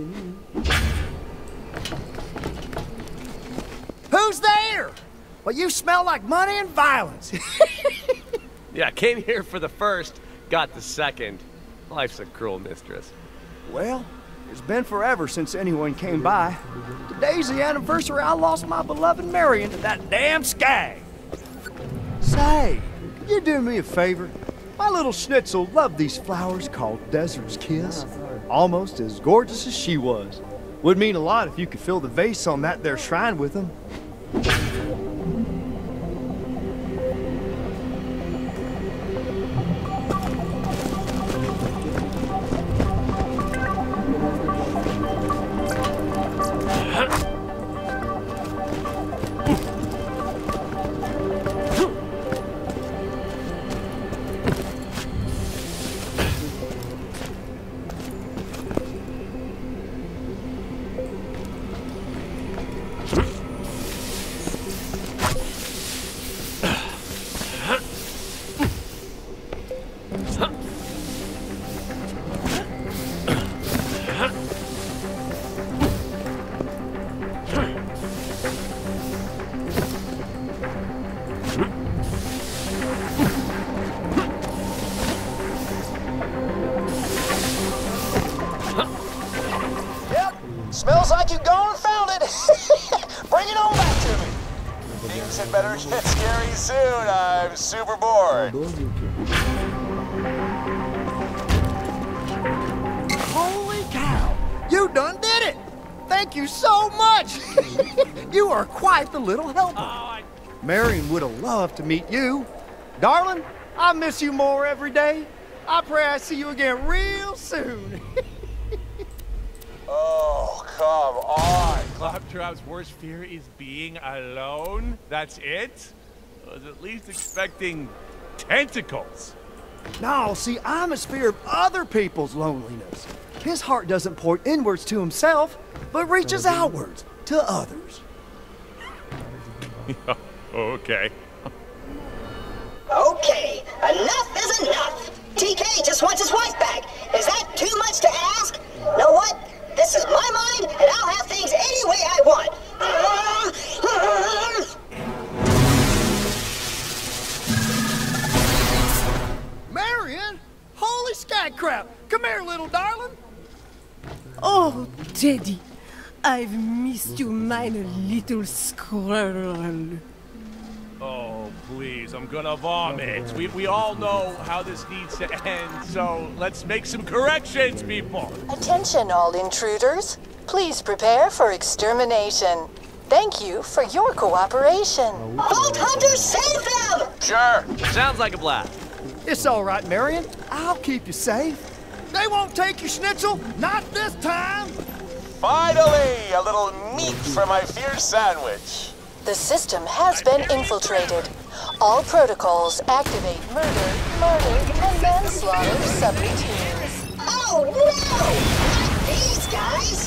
Who's there? Well, you smell like money and violence. Yeah, came here for the first, got the second. Life's a cruel mistress. Well, it's been forever since anyone came by. Today's the anniversary I lost my beloved Marion to that damn skag. Say, can you do me a favor? My little schnitzel loved these flowers called Desert's Kiss. Almost as gorgeous as she was. Would mean a lot if you could fill the vase on that there shrine with them. Smells like you've gone and found it. Bring it on back to me. Things had better get scary soon. I'm super bored. Holy cow! You done did it! Thank you so much! You are quite the little helper. Oh, I... Marion would have loved to meet you. Darling, I miss you more every day. I pray I see you again real soon. Oh, come on. Claptrap's worst fear is being alone? That's it? I was at least expecting tentacles. No, see, I'm a fear of other people's loneliness. His heart doesn't point inwards to himself, but reaches outwards to others. Okay. Okay, enough is enough. T K just wants his wife back. Is that too much to ask? Know what? This is my mind, and I'll have things any way I want. Skag crap! Come here, little darling! Oh, Teddy, I've missed you, my little squirrel. Oh, please, I'm gonna vomit. We, we all know how this needs to end, so let's make some corrections, people. Attention, all intruders. Please prepare for extermination. Thank you for your cooperation. Vault Hunter, save them! Sure. Sounds like a blast. It's all right, Marion. I'll keep you safe. They won't take your schnitzel, not this time! Finally, a little meat for my fierce sandwich. The system has been infiltrated. All protocols activate murder, murder, and manslaughter subroutines. Oh no! Not these guys!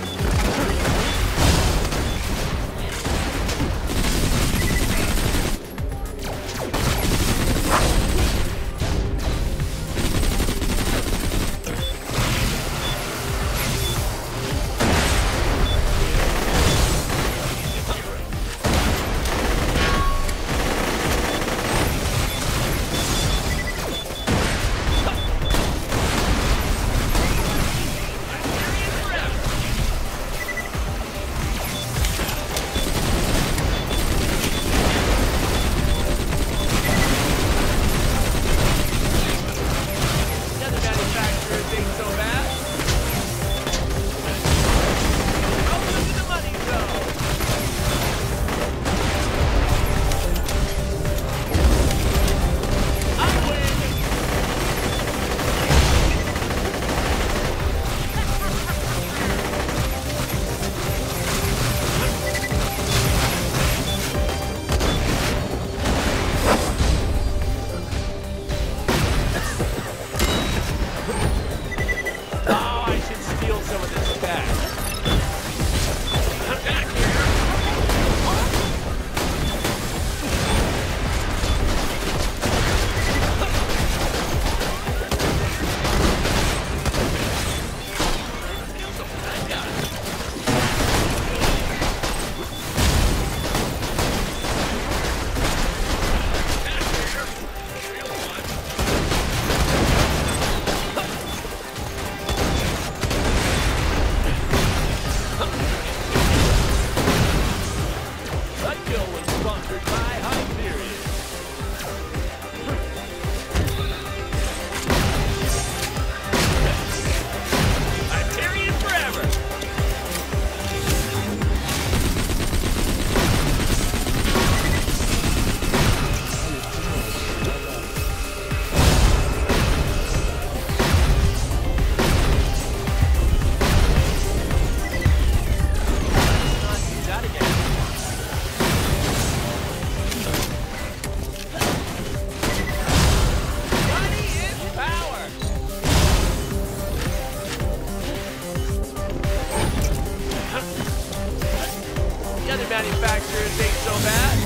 manufacturers ain't so bad.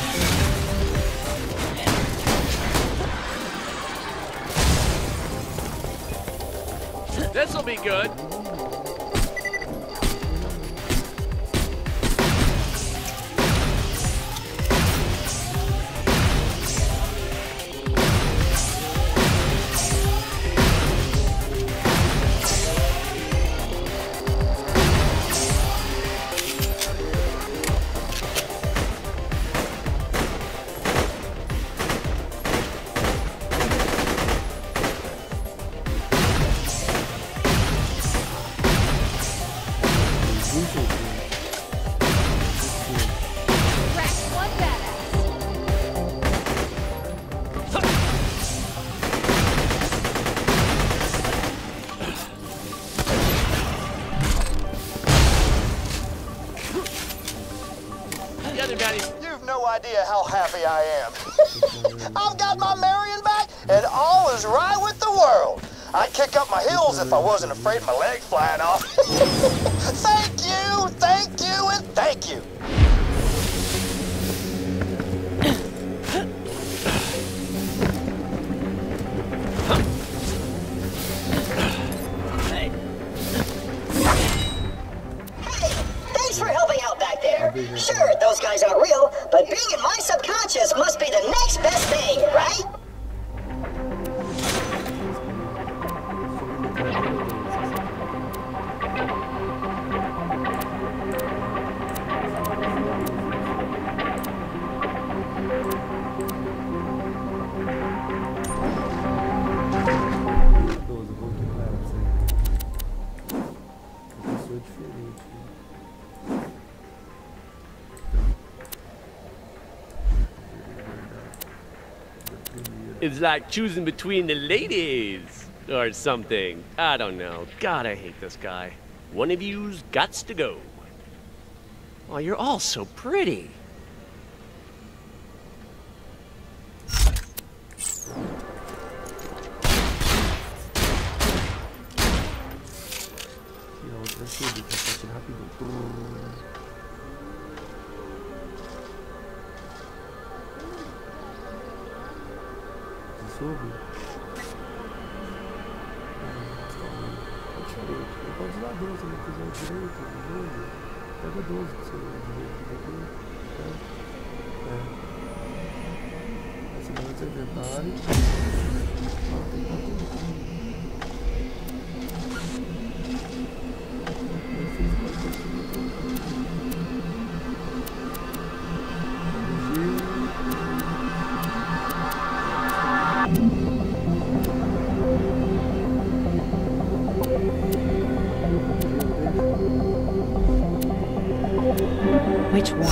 This'll be good. You've no idea how happy I am. I've got my Marion back, and all is right with the world. I'd kick up my heels if I wasn't afraid of my leg flying off. Thank you, thank you, and thank you. Thanks for helping out back there. Sure, those guys aren't real, but being in my subconscious must be the next best thing, right? It's like choosing between the ladies or something. I don't know. God, I hate this guy. One of you's gots to go. Oh, you're all so pretty. Tira outra súbita, pode rapidinho. Soube? Pode usar doze, se não quiser direito, doze. Pega doze que você usa direito daqui. É. É. Esse não é o inventário. Ah, tem que estar tudo. Eu fiz para conseguir. Which one?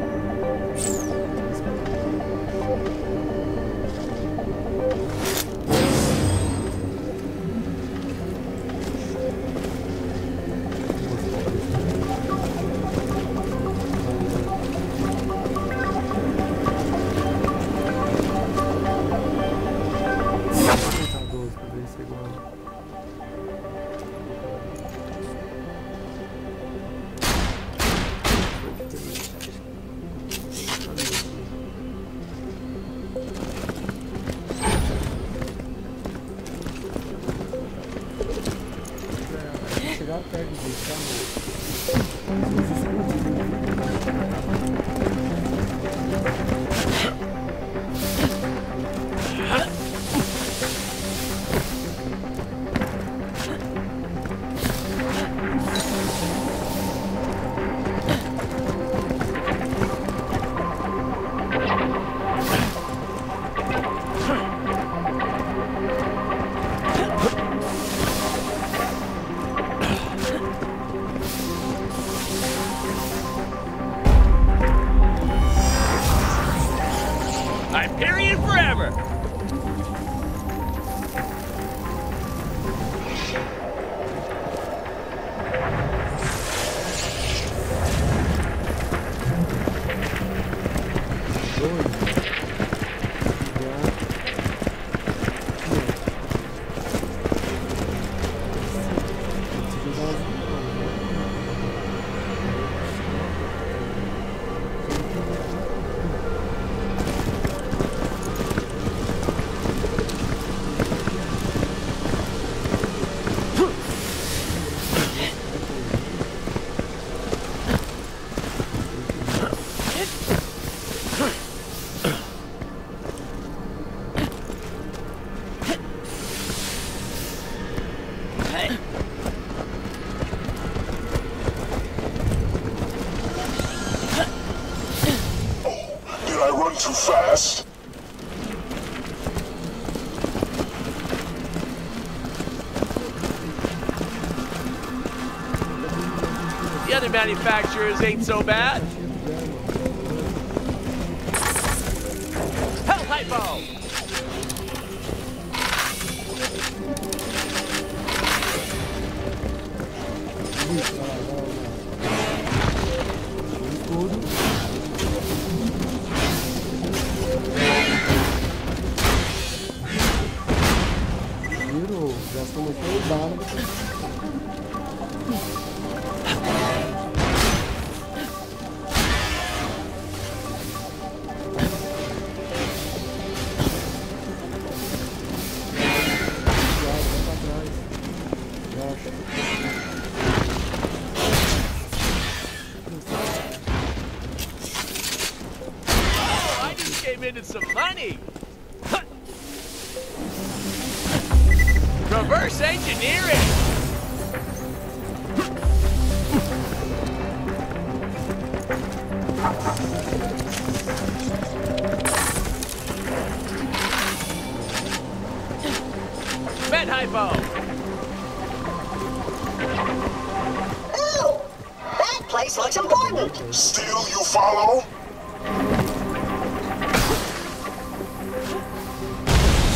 Too fast. The other manufacturers ain't so bad. Hell hypo! Into some money. Reverse engineering. Med hypo. Ooh, that place looks important. Still, you follow?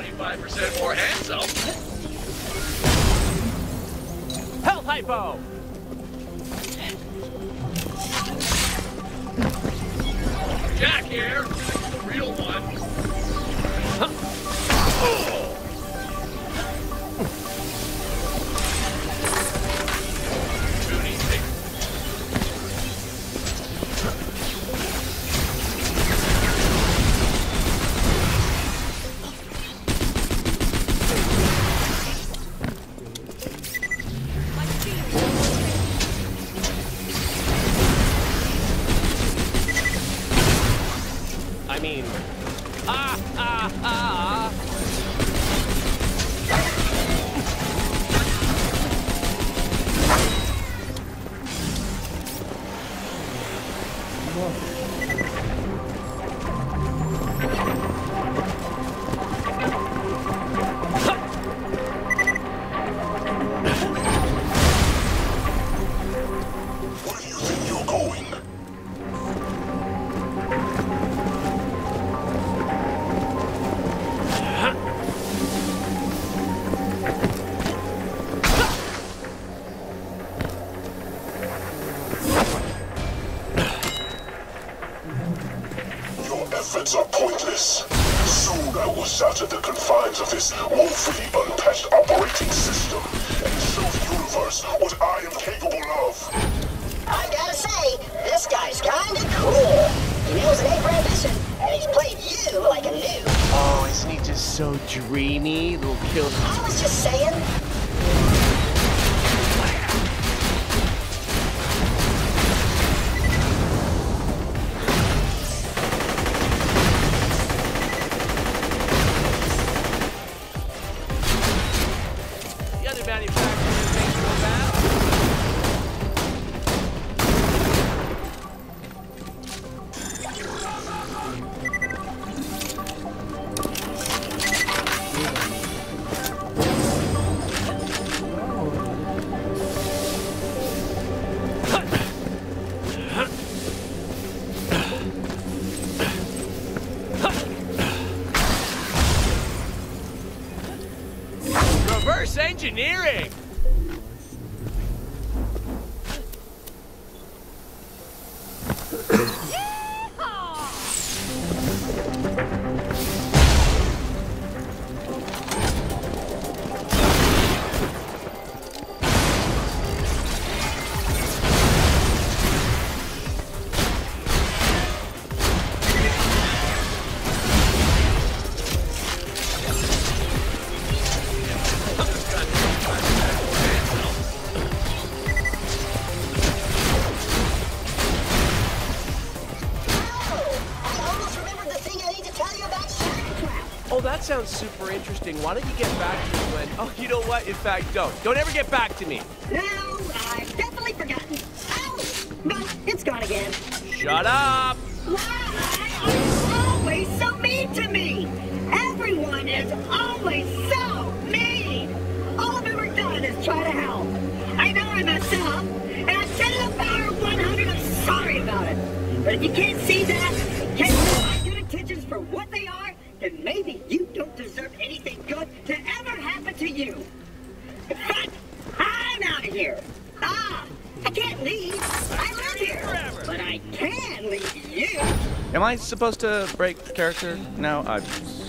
twenty-five percent more handsome. Health hypo! Jack here, the real one. Huh. Oh. I mean, ah, ah, ah. Where do you think you're going? Your efforts are pointless. Soon I will shatter the confines of this woefully unpatched operating system and show the universe what I am capable of. I gotta say, this guy's kinda cool. He knows an A for ambition, and he's played you like a noob. Oh, isn't he just so dreamy? Little kill. I was just saying. The other manufacturer makes no bad. Reverse engineering! Oh, that sounds super interesting. Why don't you get back to me when... Oh, you know what? In fact, don't. Don't ever get back to me. No, I've definitely forgotten. Oh, but it's gone again. Shut up! Why are you always so mean to me? Everyone is always so mean. All I've ever done is try to help. I know I messed up, and I said it up power one hundred. I'm sorry about it. But if you can't see that, can't know my good intentions for what they are, then maybe you don't deserve anything good to ever happen to you. In fact, I'm out of here. Ah, I can't leave. I live here, but I can leave you. Am I supposed to break character now? I...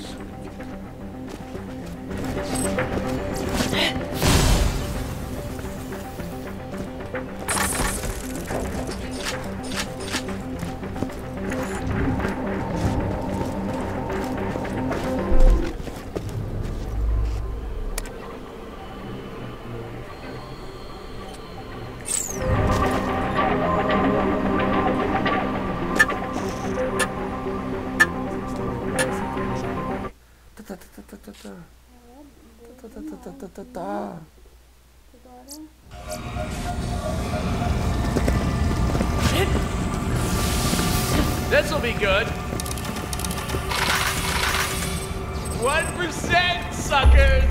This'll be good. One percent, suckers.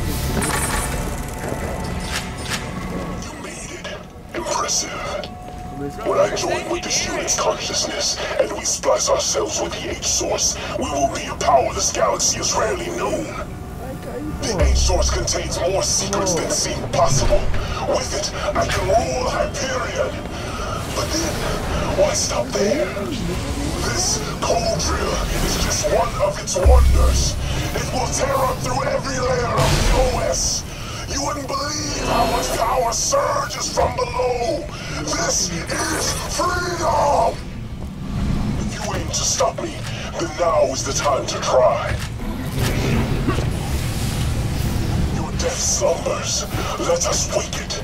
You made it. Impressive. When I join with this unit's consciousness and we splice ourselves with the H-Source, we will be a power this galaxy has rarely known. The H-Source contains more secrets than seem possible. With it, I can rule Hyperion. But then, why stop there? This Coldria is just one of its wonders. It will tear up through every layer of the O S. You wouldn't believe how much power surges from below. This is freedom! If you aim to stop me, then now is the time to try. Your death slumbers. Let us wake it.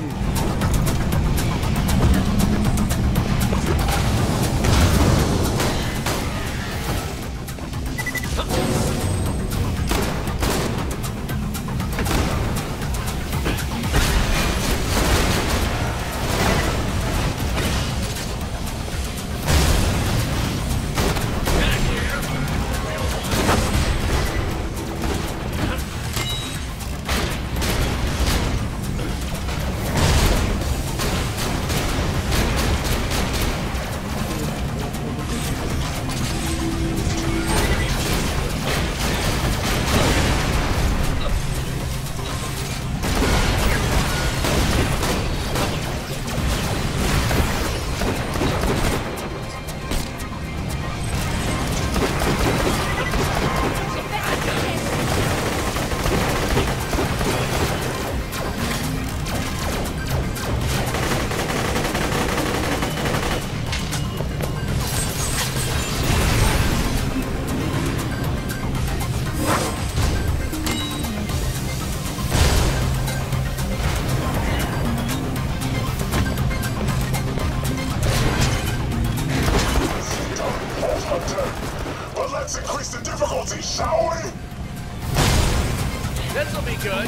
This'll be good.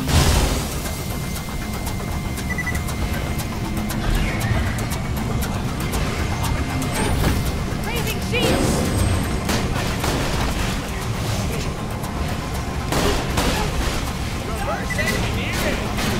Raising shields! Reverse engineering!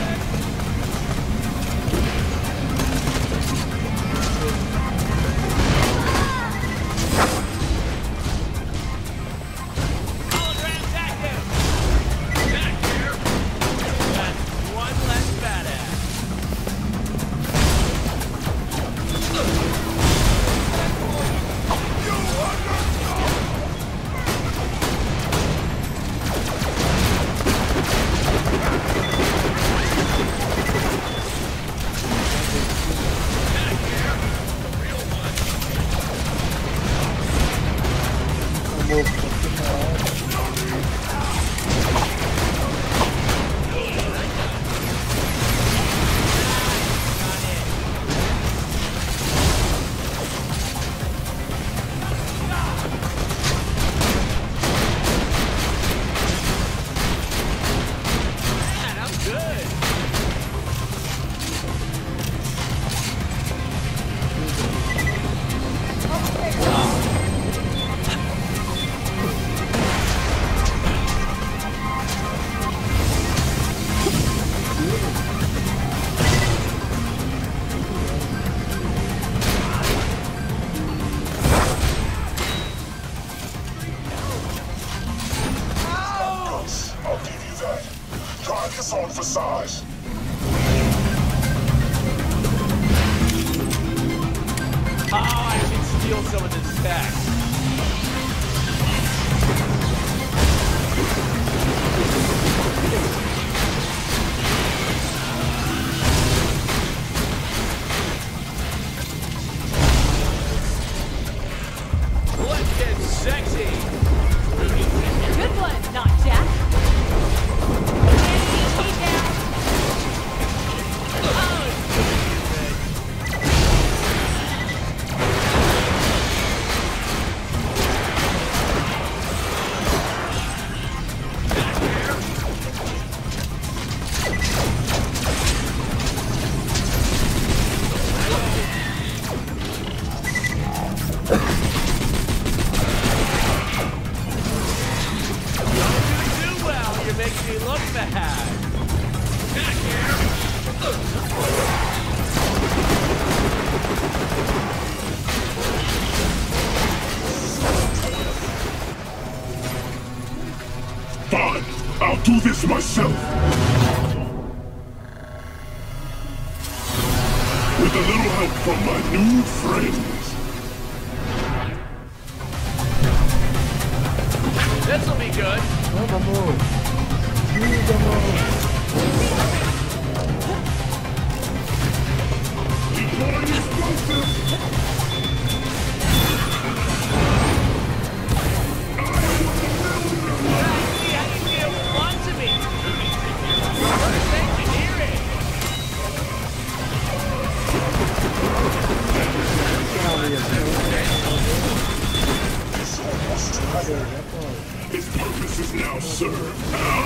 On for size. Oh, I should steal some of this stacks. Let's get sexy. Good one, not Jack. do this myself. With a little help from my new friends. This'll be good. His purpose is now served.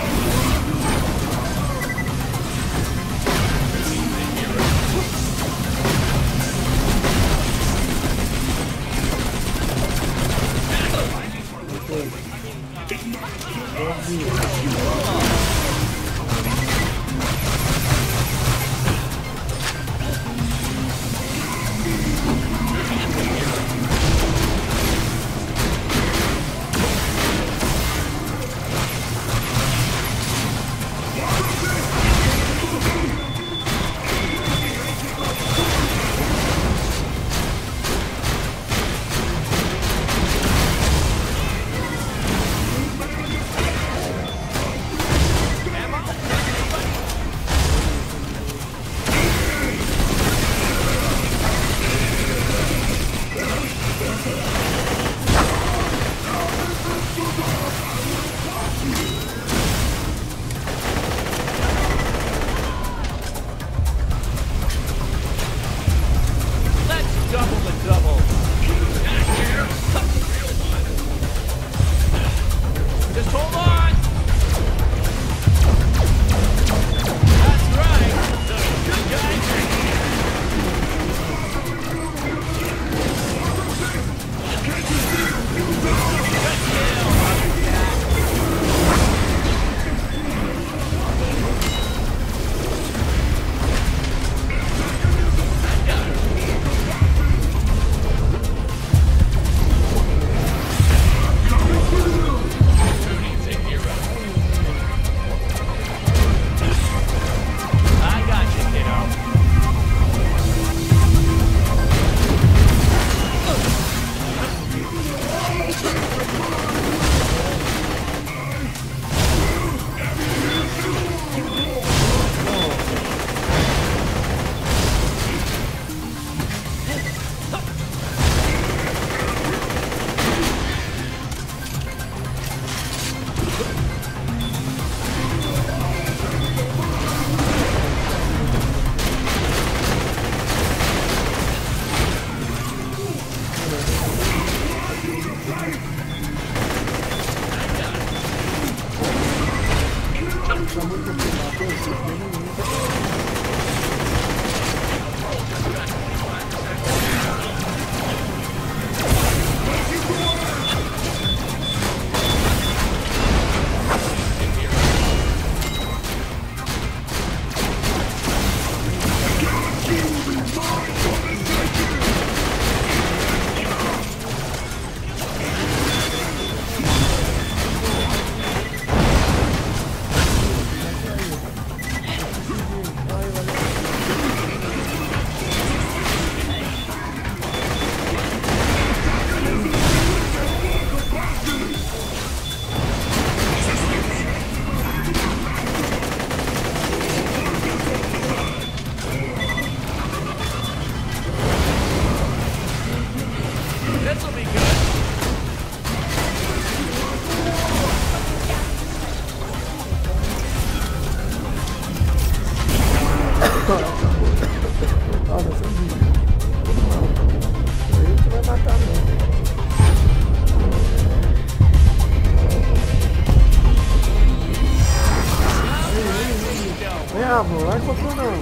Diabo, vai contra não.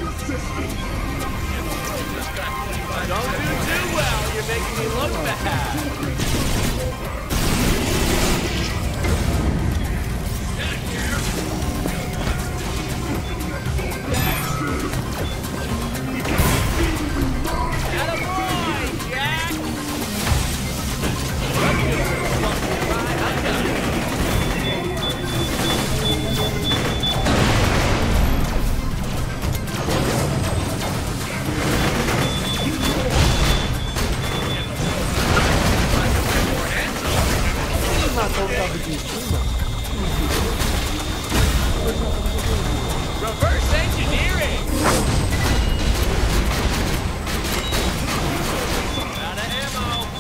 Don't do too well. You're making me look bad. prova de cima. Reverse engineering! Out of ammo!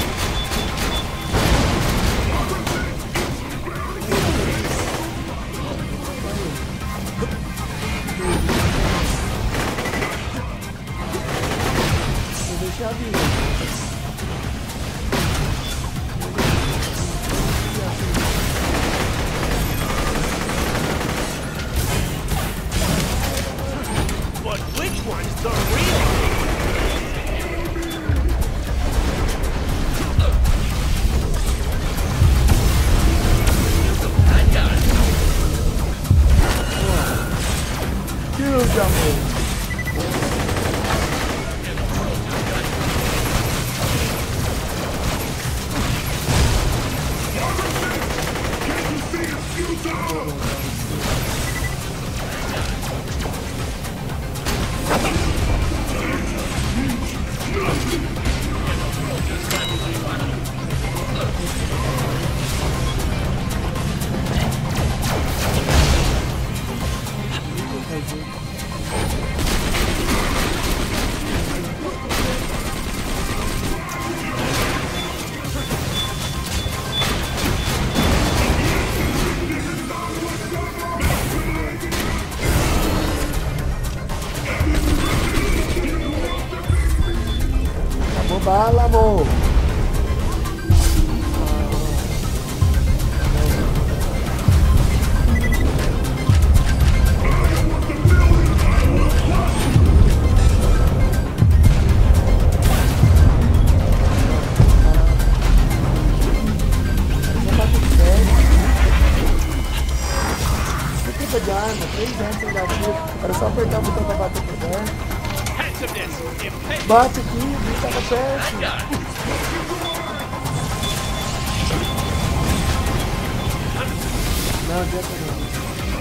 Vou deixar a vida. But which one's the real? I got it. Huge amor. Bala, amor. Fica de arma, três anos sem dar tiro. Era só apertar o botão pra bater por dentro. Bate aqui, o bicho tava perto. Não, adianta não.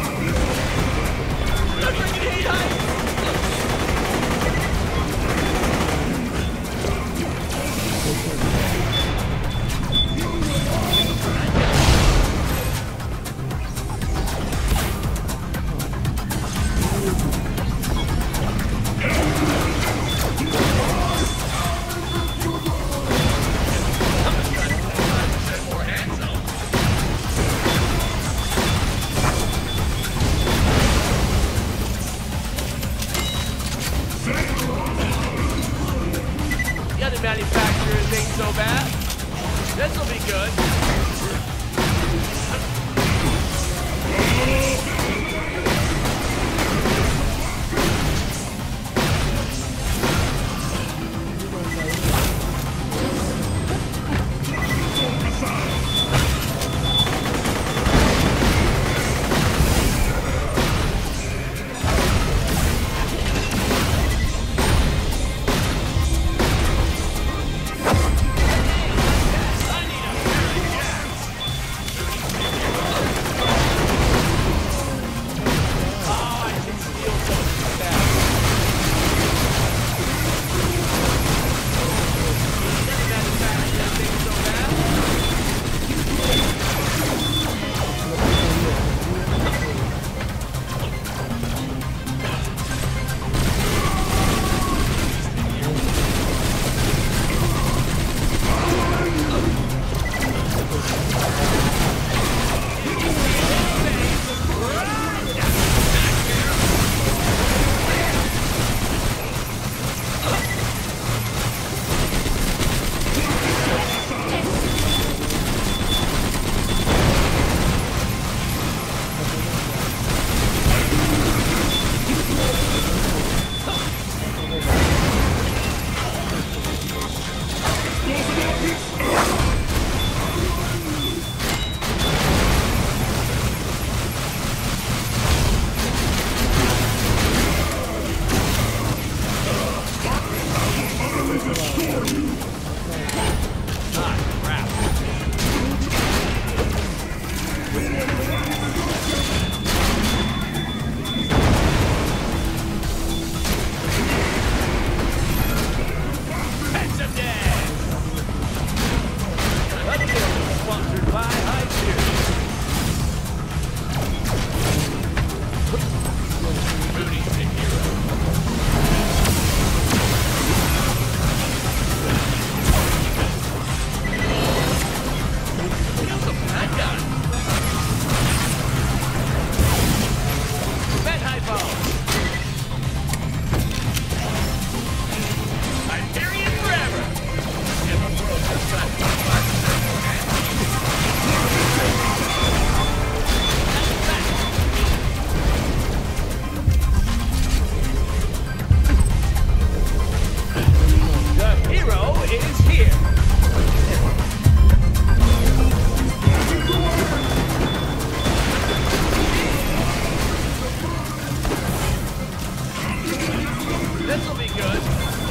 The other manufacturers ain't so bad. This'll be good. Sponsored by High Tier. is here. This'll be good.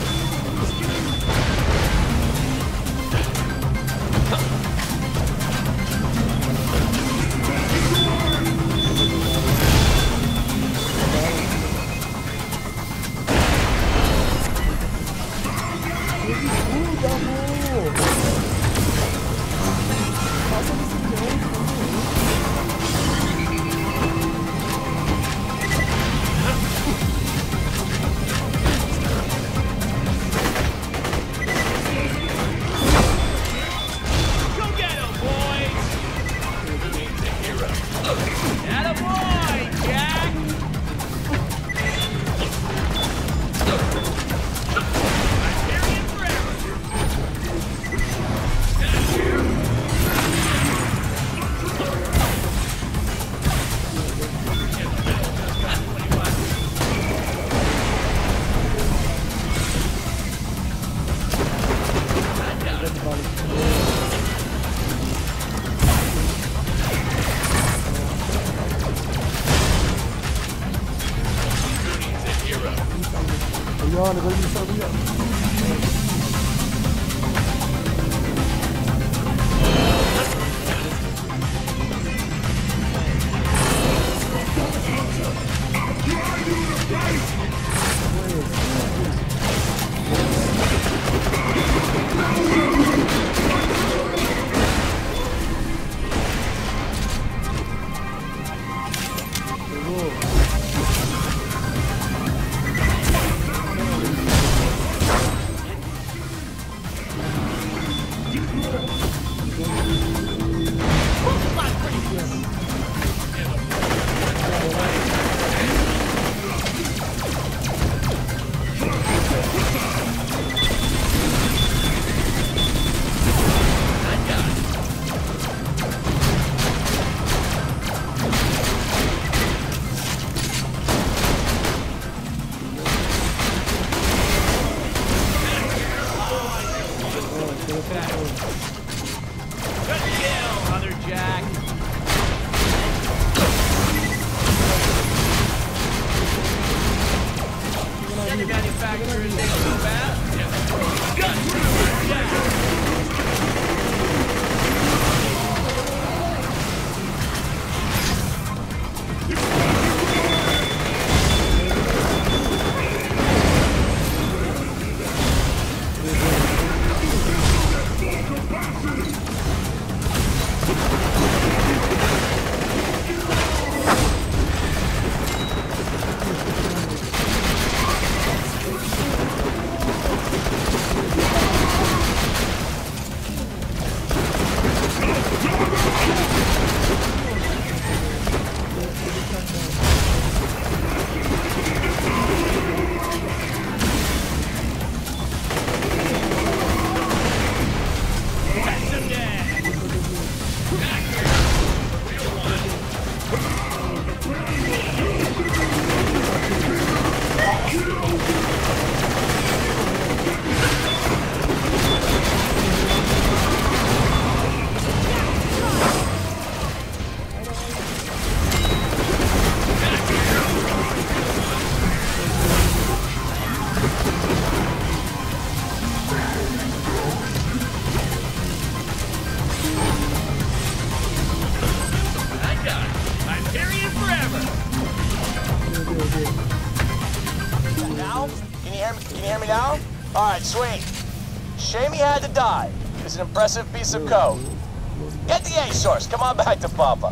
Sweet. Shame he had to die. It's an impressive piece of code. Get the A-Source. Come on back to Papa.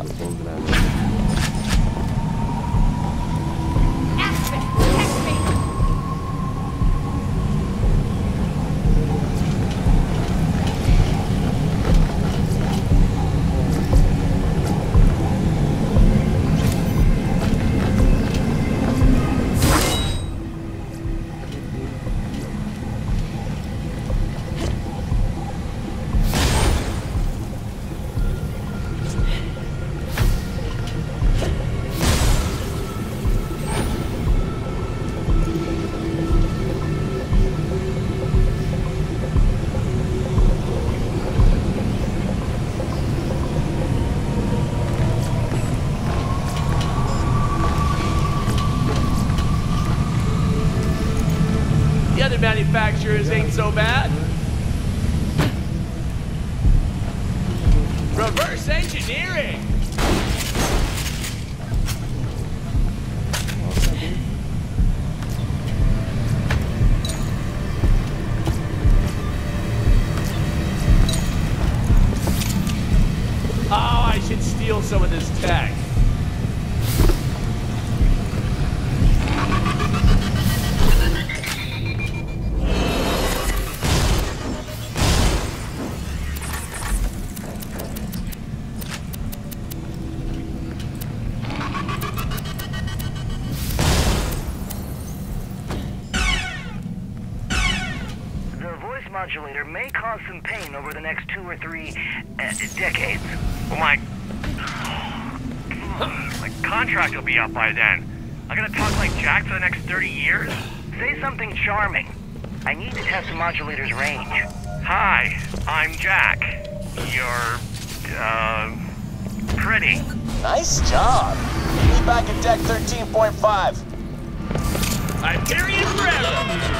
things ain't so bad. Reverse engineering! Oh, I should steal some of this tech. Modulator may cause some pain over the next two or three uh, decades. Well, my... my contract will be up by then. I'm gonna talk like Jack for the next thirty years? Say something charming. I need to test the modulator's range. Hi, I'm Jack. You're... uh... pretty. Nice job. Meet me back at deck thirteen point five. Hyperion forever!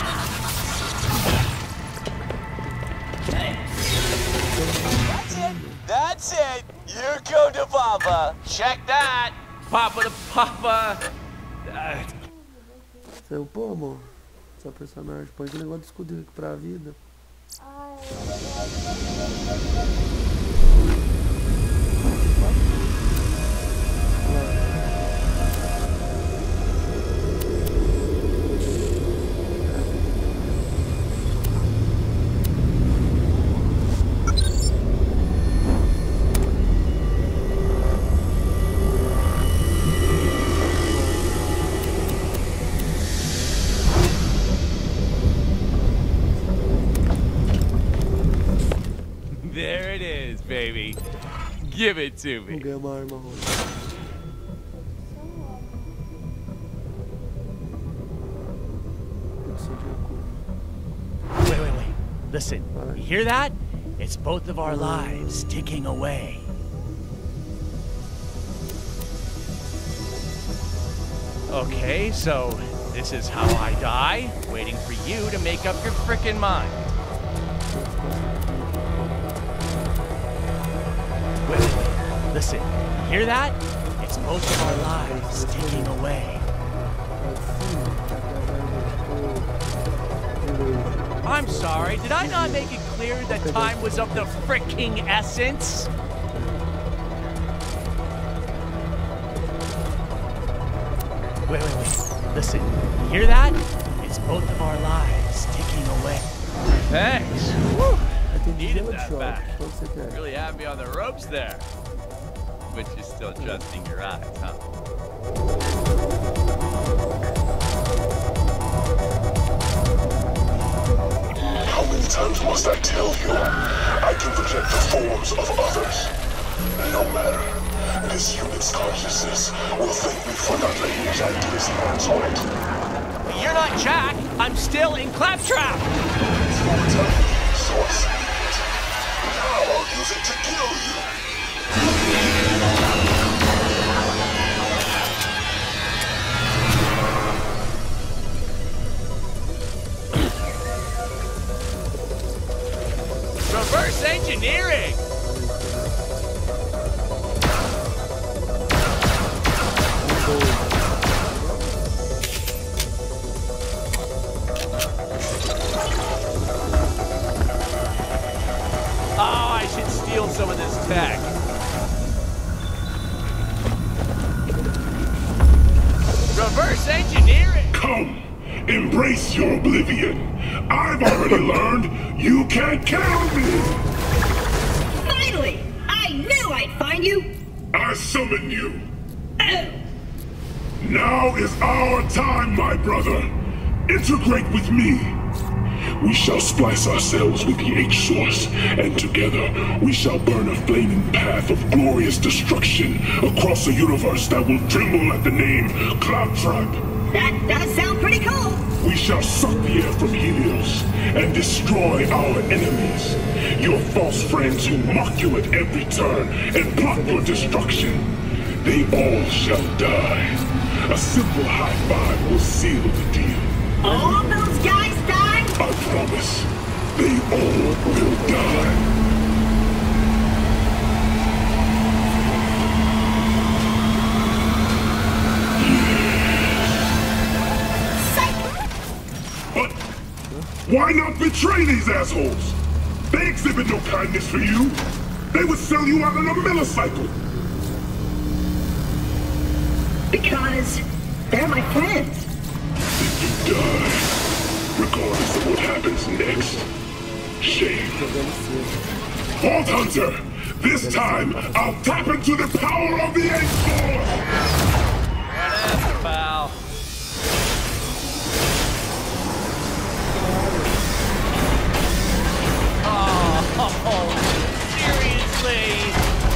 That's it. That's it. You go to Papa. Check that. Papa to Papa. Uh... Seu, pô, amor. Seu personagem. Põe aquele negócio de escudo aqui pra vida. There it is, baby. Give it to me. Vou ganhar uma arma rosa. Wait, wait, wait. Listen, you hear that? It's both of our lives ticking away. Okay, so this is how I die, waiting for you to make up your frickin' mind. Wait, wait, wait. Listen, you hear that? It's both of our lives ticking away. I'm sorry, did I not make it clear that time was of the fricking essence? Wait, wait, wait. Listen, you hear that? It's both of our lives ticking away. Thanks. Woo. Needed that back. Really had me on the ropes there. But you're still trusting your eyes, huh? How many times must I tell you? I can project the forms of others. No matter. This unit's consciousness will thank me for not letting his ideas hands on it. You're not Jack. I'm still in Claptrap. It's your time, source. Now I'll use it to kill you. Reverse engineering! Oh, I should steal some of this tech. Reverse engineering! Come, embrace your oblivion. I've already learned you can't count me. Finally! I knew I'd find you! I summon you. Oh. Now is our time, my brother. Integrate with me. We shall splice ourselves with the H-Source, and together we shall burn a flaming path of glorious destruction across a universe that will tremble at the name Claptrap. That does sound pretty cool. We shall suck the air from Helios and destroy our enemies. Your false friends who mock you at every turn and plot your destruction. They all shall die. A simple high five will seal the deal. All those guys die? I promise. They all will die. But why not betray these assholes? They exhibit no kindness for you. They would sell you out on a millicycle. Because they're my friends. Then you die, regardless of what happens next. Shame. Vault Hunter! This time, I'll tap into the power of the X-Force! Whatever, pal. Oh, seriously?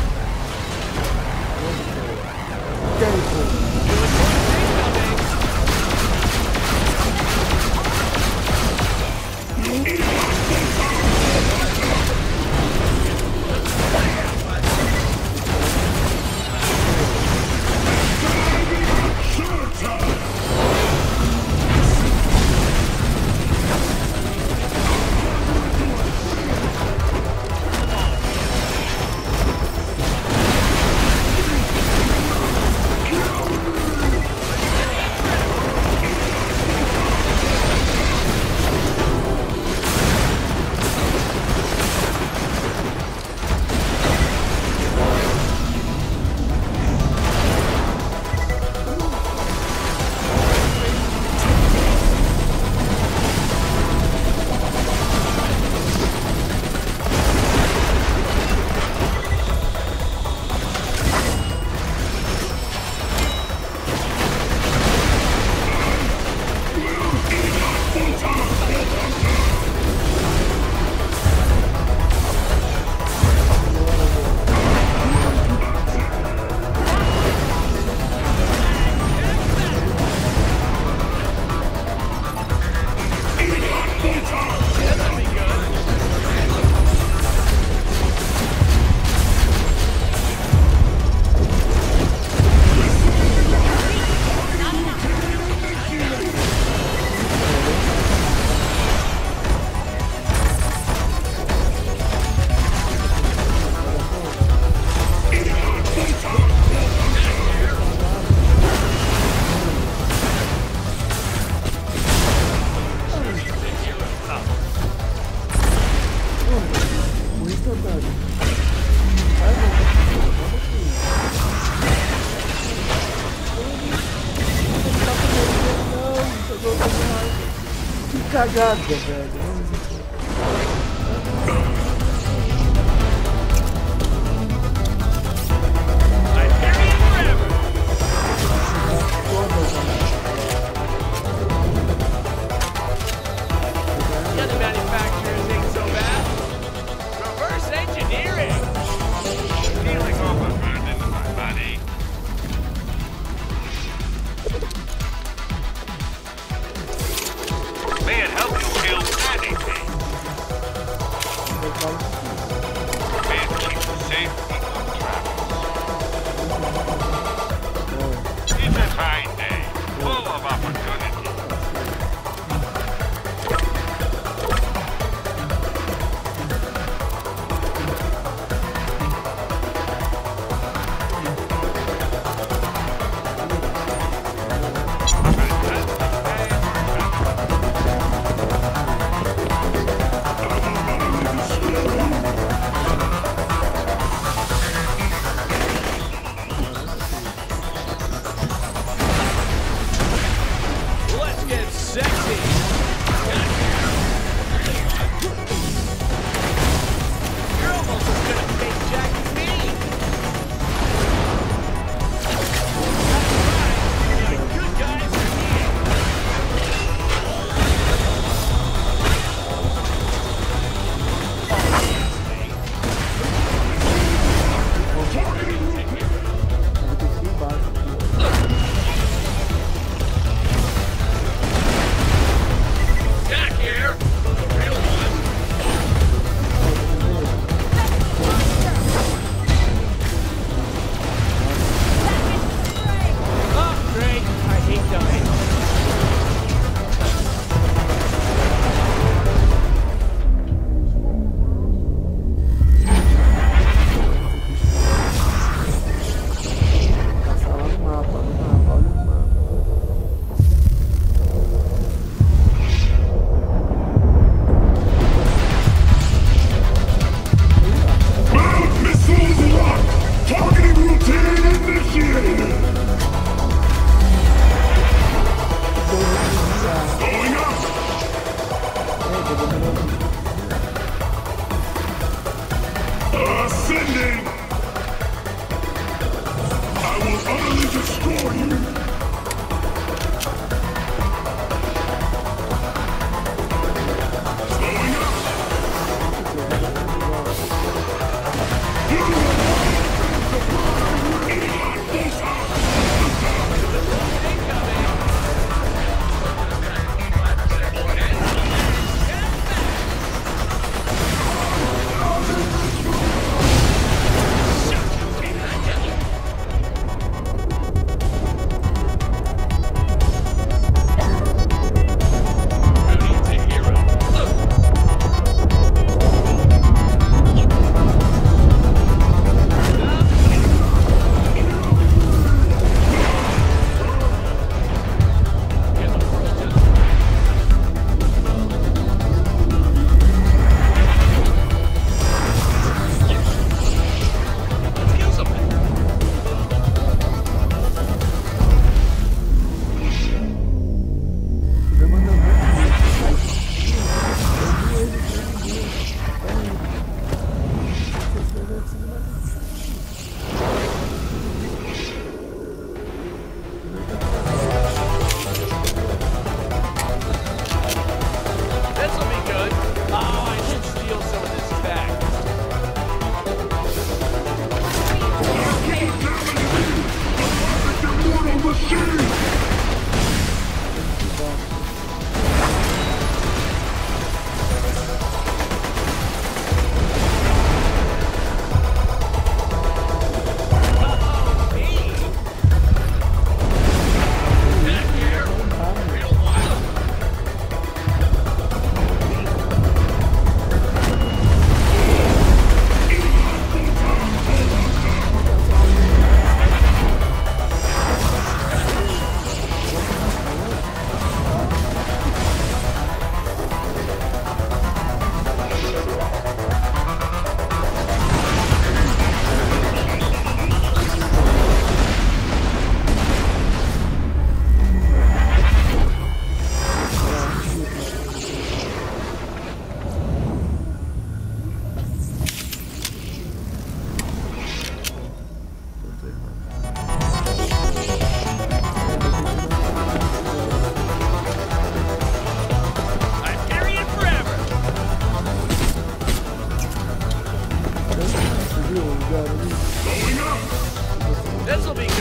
Cagada, velho. The other manufacturers ain't so bad. Reverse engineering. Feeling overburned into my body. May it help you kill Annie. Ascending! I will utterly destroy you! This'll be good.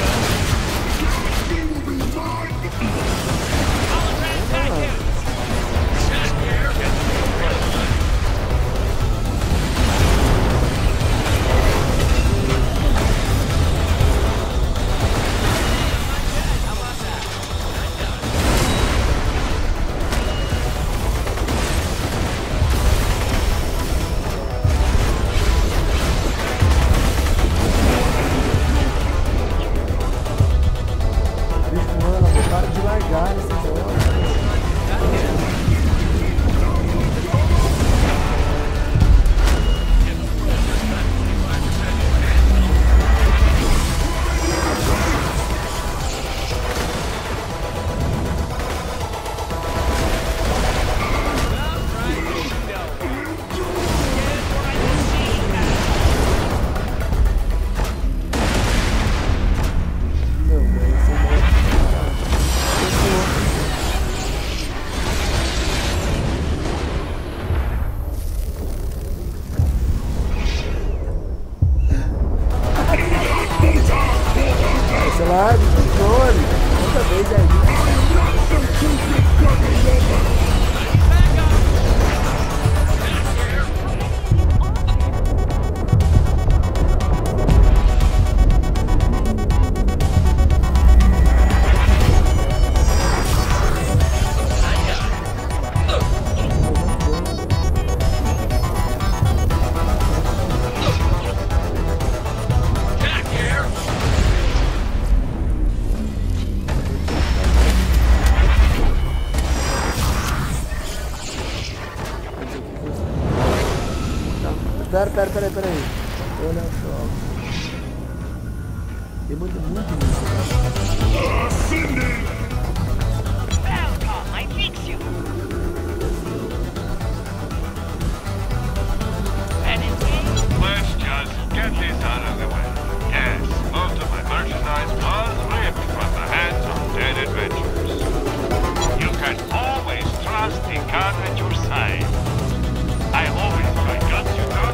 Pera, pera, pera, pera aí. Olha só. Tem muito, muito nisso. out of the way. Yes, most of my merchandise was ripped from the hands of dead adventurers. You can always trust the gun at your side. I always try guns you don't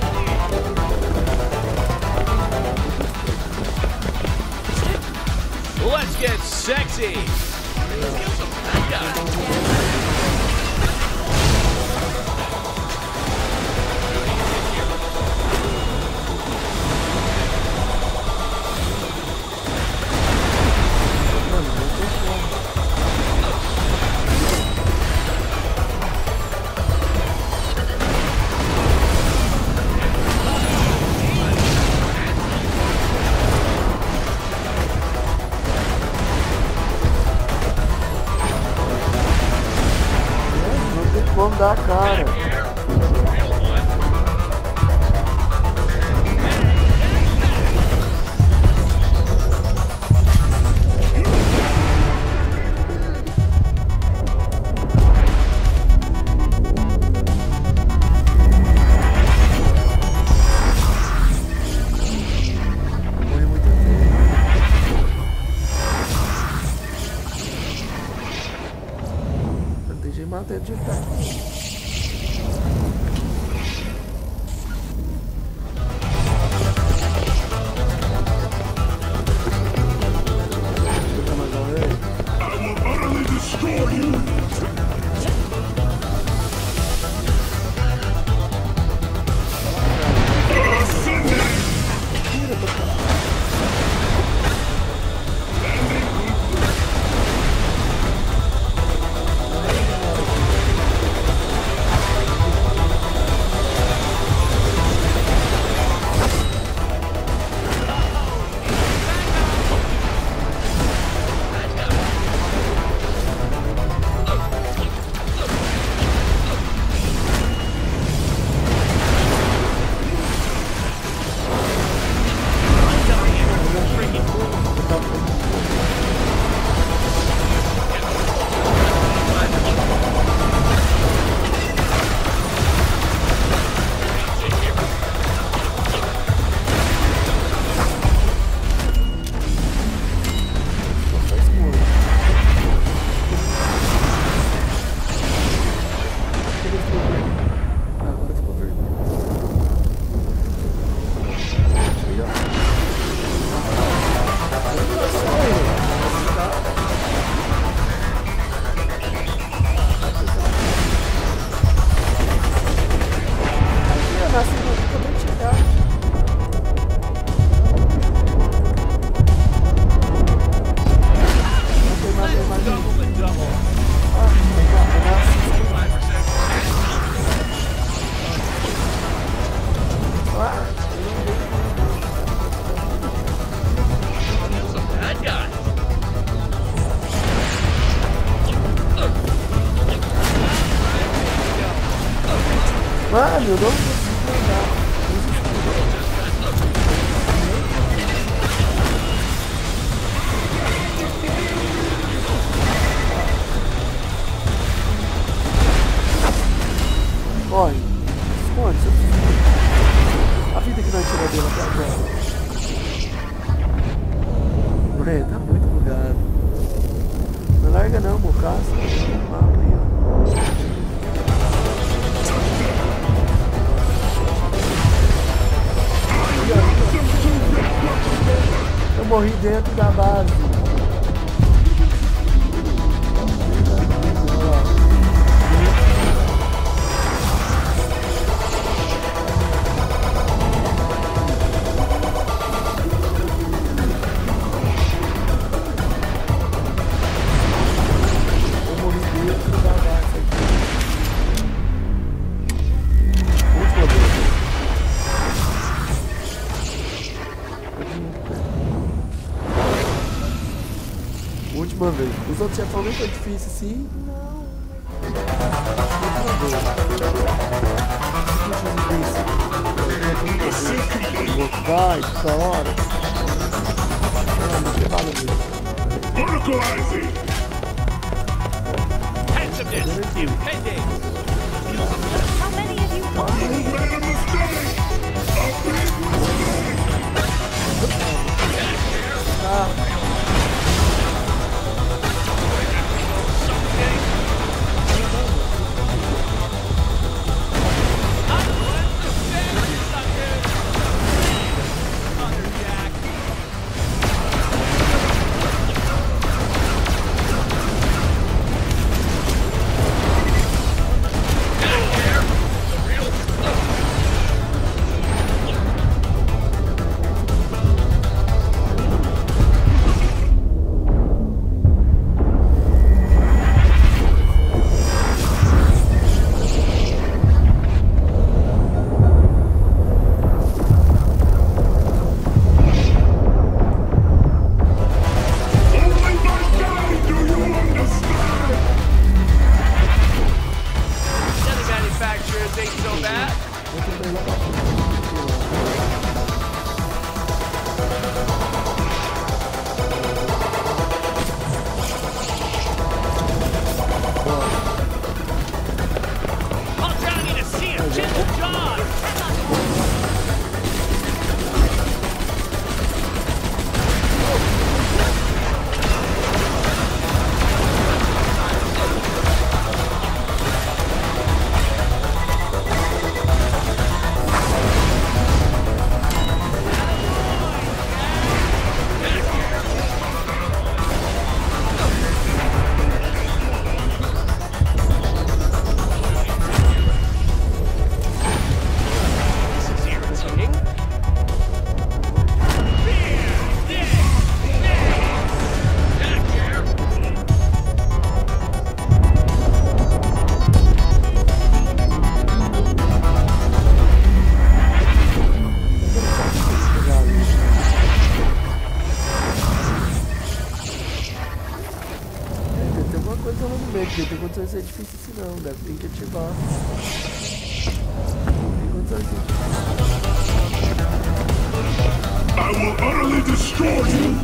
need. Let's get sexy. Let's get some bad guys. Vamos dar a cara. Mata de tá. Mano, eu não consigo andar. Corre. Esconde, seu filho. A vida que vai tirar dele até agora. Moleque, tá muito bugado. Não larga não, Mocaça. Mapa aí, ó. Eu morri dentro da base. Eu morri dentro da base aqui. Última vez. Última vez. Os outros chefão nem foi difícil assim. Não. Última vez. Vai, essa hora. How many of you want? so bad? I'll drown you to see him. Gentle John. Não tem condições de ser difícil assim não, deve ter que ativar. Não tem condições de I will utterly destroy you!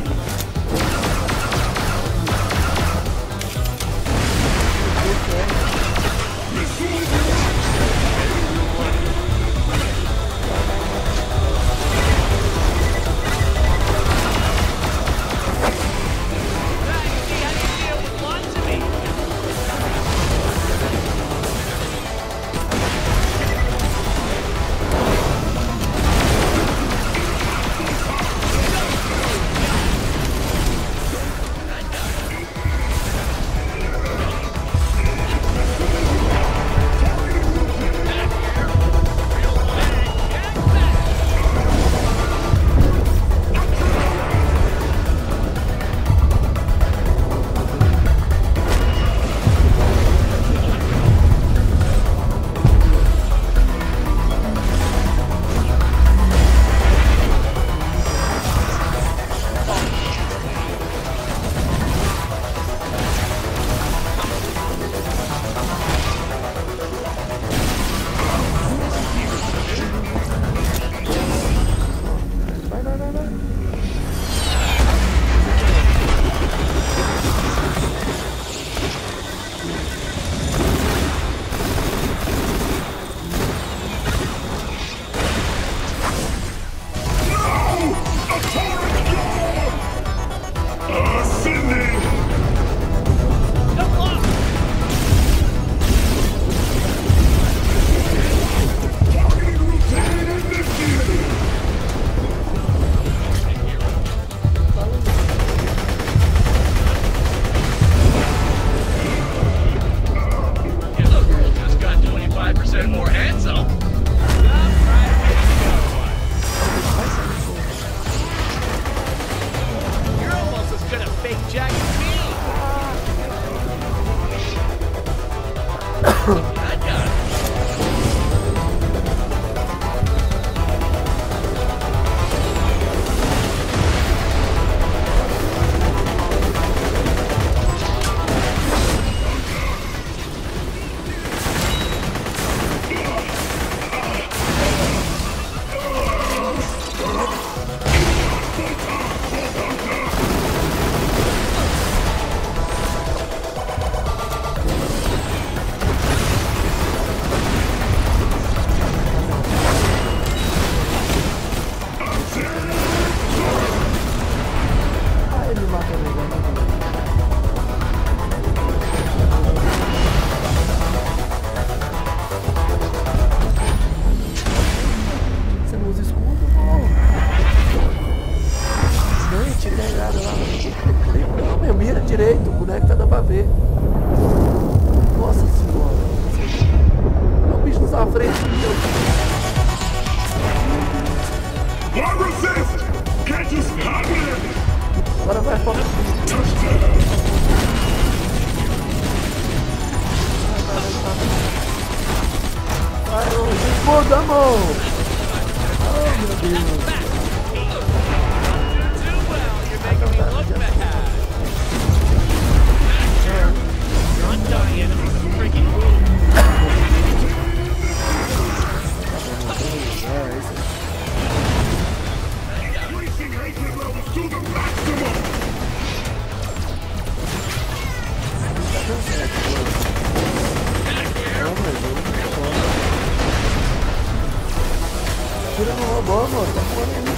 Tira no robô, mano. Tá foda aí.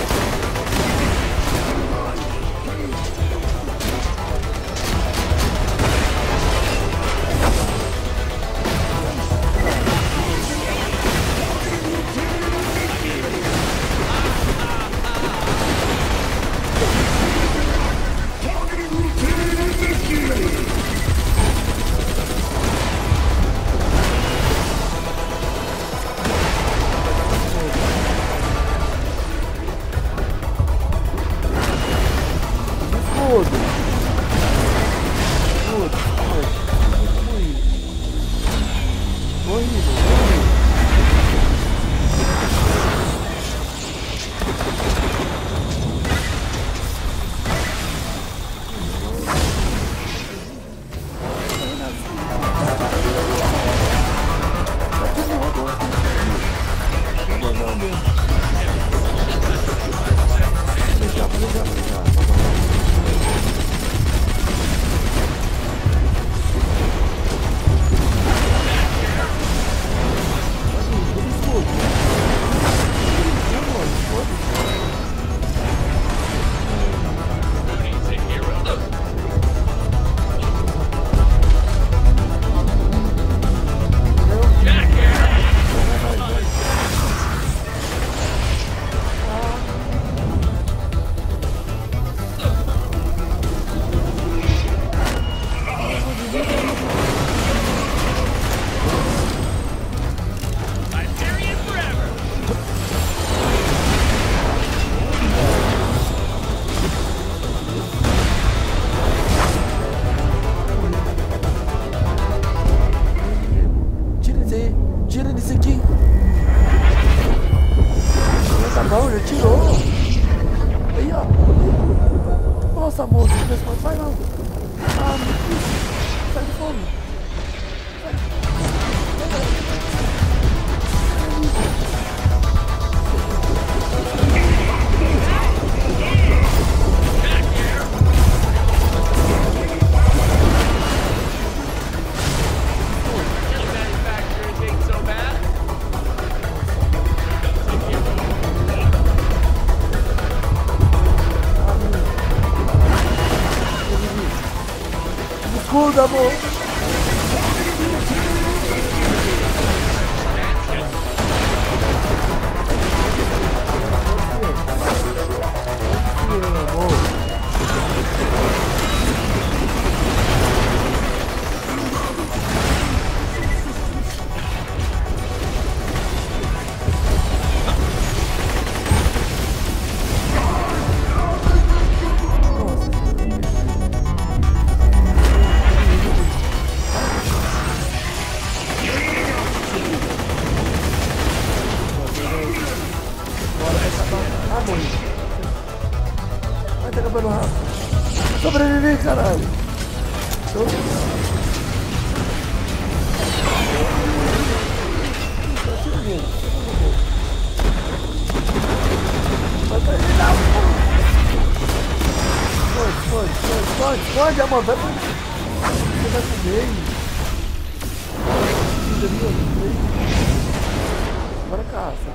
Escuda, amor. Sobreviver, caralho. Vai pra ele lá, pô. Pode, pode, pode, pode, pode, amor. Vai pra ele. Você vai comer. Bora caça.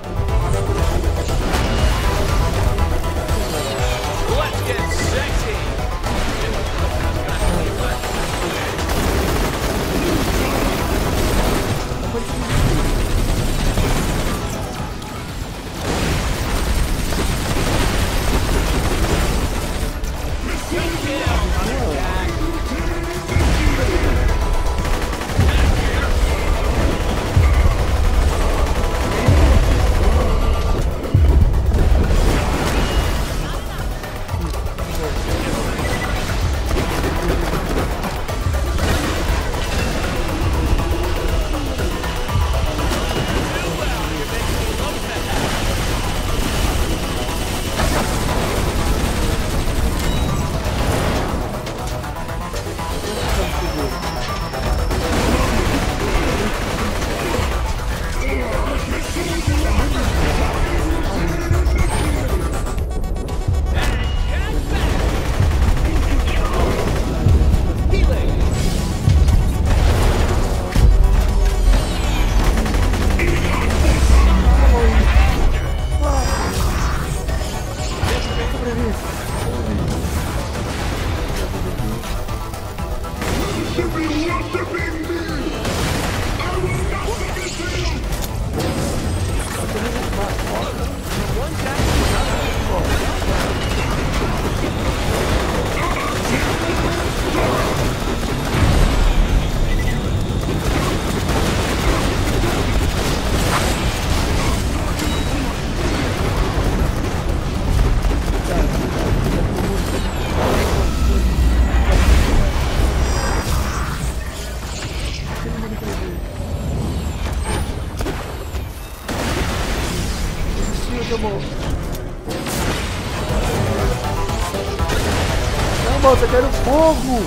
Let's get sexy! Quase eu morro. Não, moça, eu quero fogo.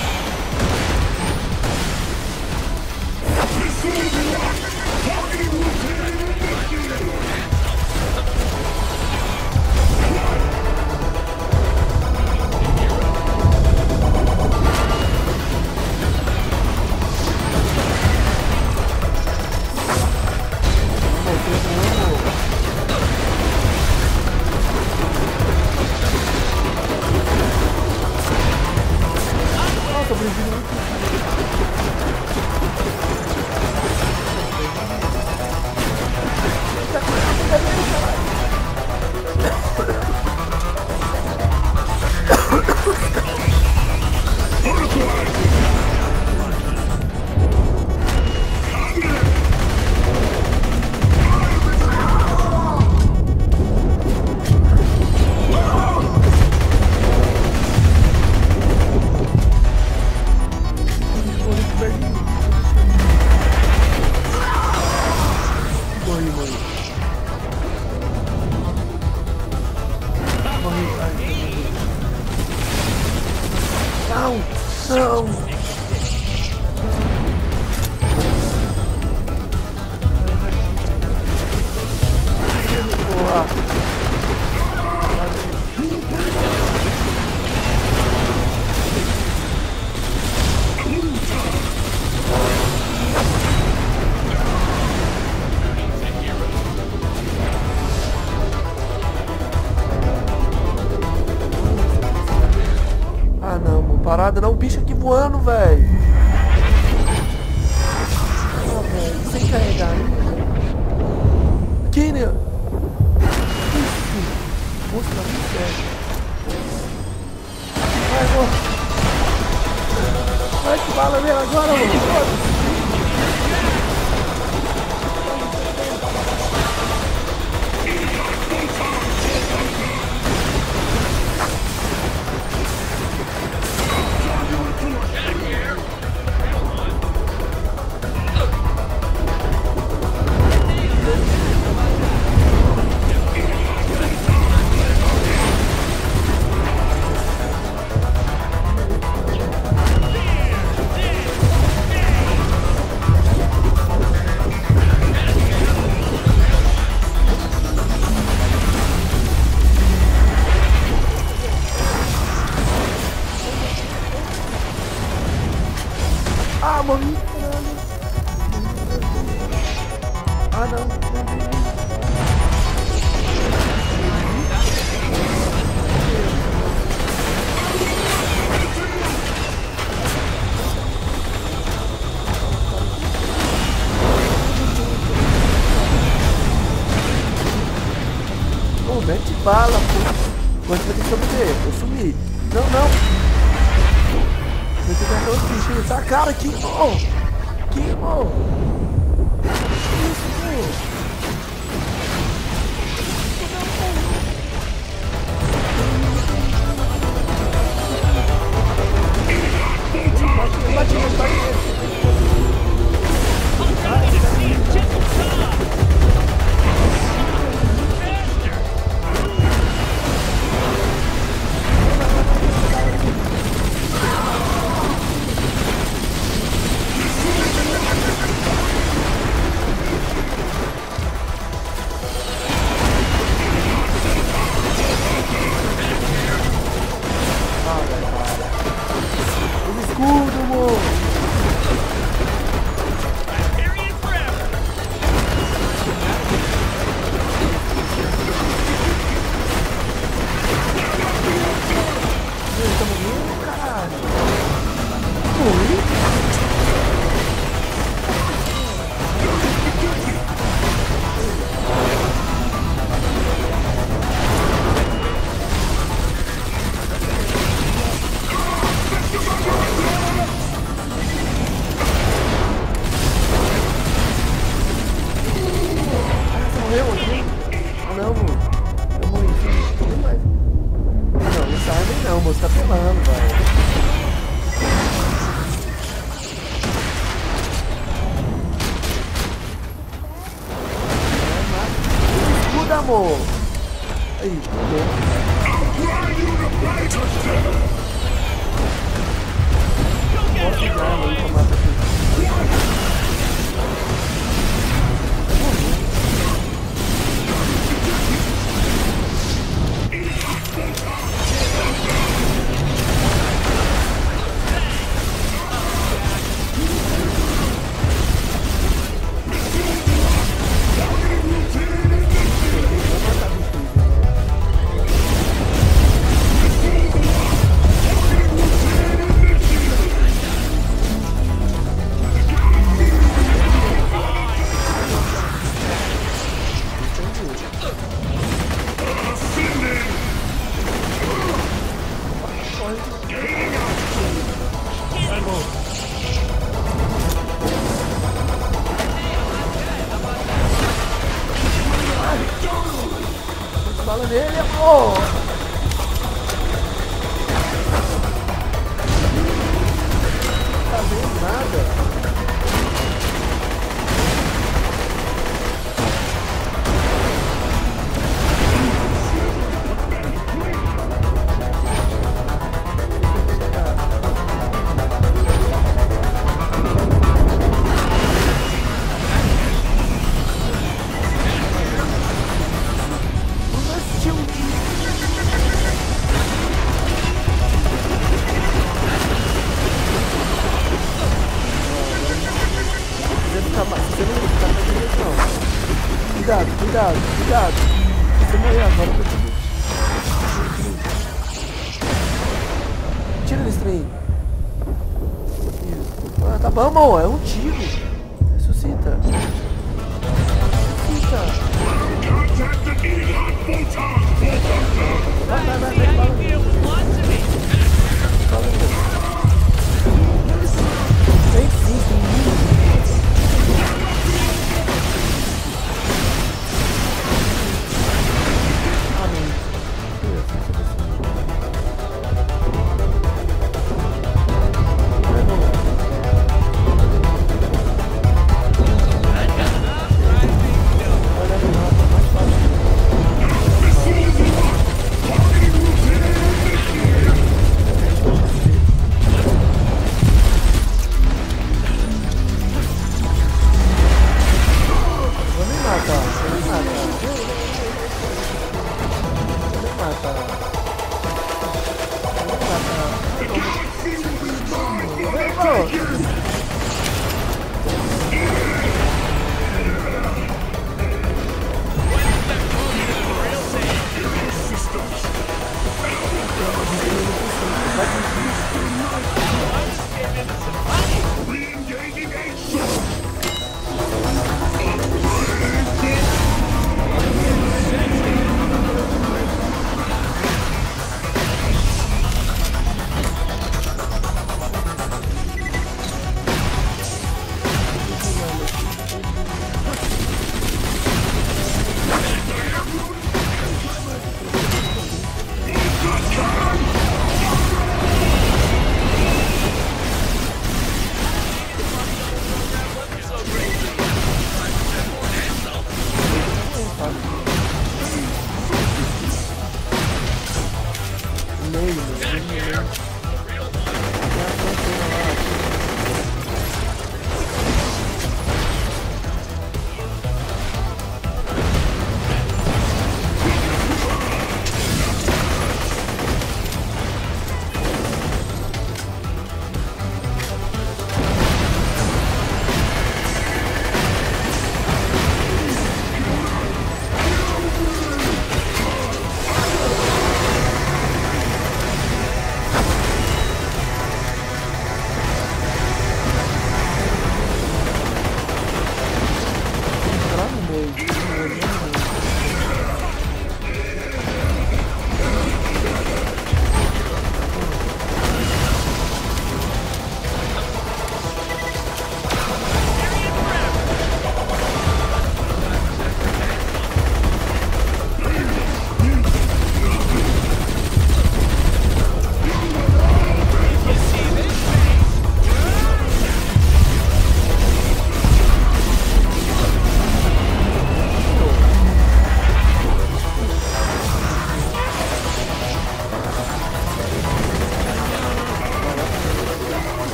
Parada não, o bicho aqui voando, velho. Ah, velho, sem carregar ainda. Aqui, né? Isso. Moço, tá muito certo. Vai, moço. Vai que bala nele agora, mano. Ah, morri, caralho. Ah, não. Ô, oh, mete bala, pô. Mas vai ter que sobreviver. Eu sumi. Não, não. Eu tenho que achar os bichinhos. Essa cara aqui, ó. Aqui, ó. Que isso, pô? Bate, bate, bate. Escudo, amor! Ele tá morrendo, caralho! Morri? Morreu aqui? Ah, não, amor. Eu morri, filho. Não vai. Não, não sai nem não, moço. Tá pelando, velho. Escuda! amor! Aí, Bota de arma aí pra matar aqui. Bala nele, amor! Não tá vendo nada. Cuidado, cuidado, cuidado. Você morreu agora, eu te tira desse trem. Ah, tá bom, amor, é um tiro. Ressuscita. Ressuscita. Vai, vai, vai, vai, vai. Vem sim, sim.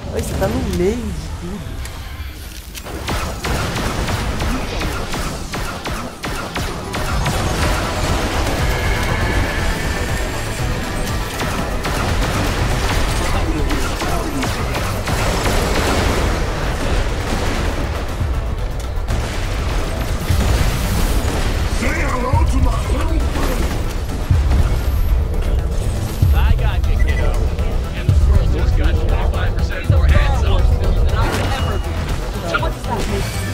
Aí você tá no meio de tudo. I got you, kiddo. And the girl just got twenty-five percent more handsome than I could ever be. So what's that?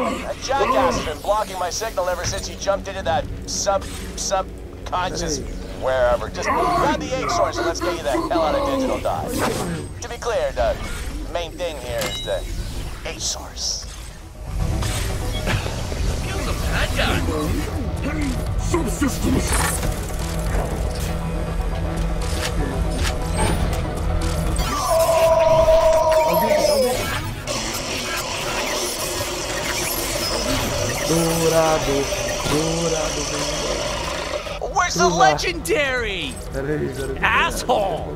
Jackass has been blocking my signal ever since you jumped into that sub sub conscious wherever. Just grab the H-Source and let's get you the hell out of Digital Dodge. To be clear, the main thing here is the H-Source. Kill the bad guy. Hey, subsystems! Dourado, dourado, Where's the legendary? Peraí, peraí. Asshole!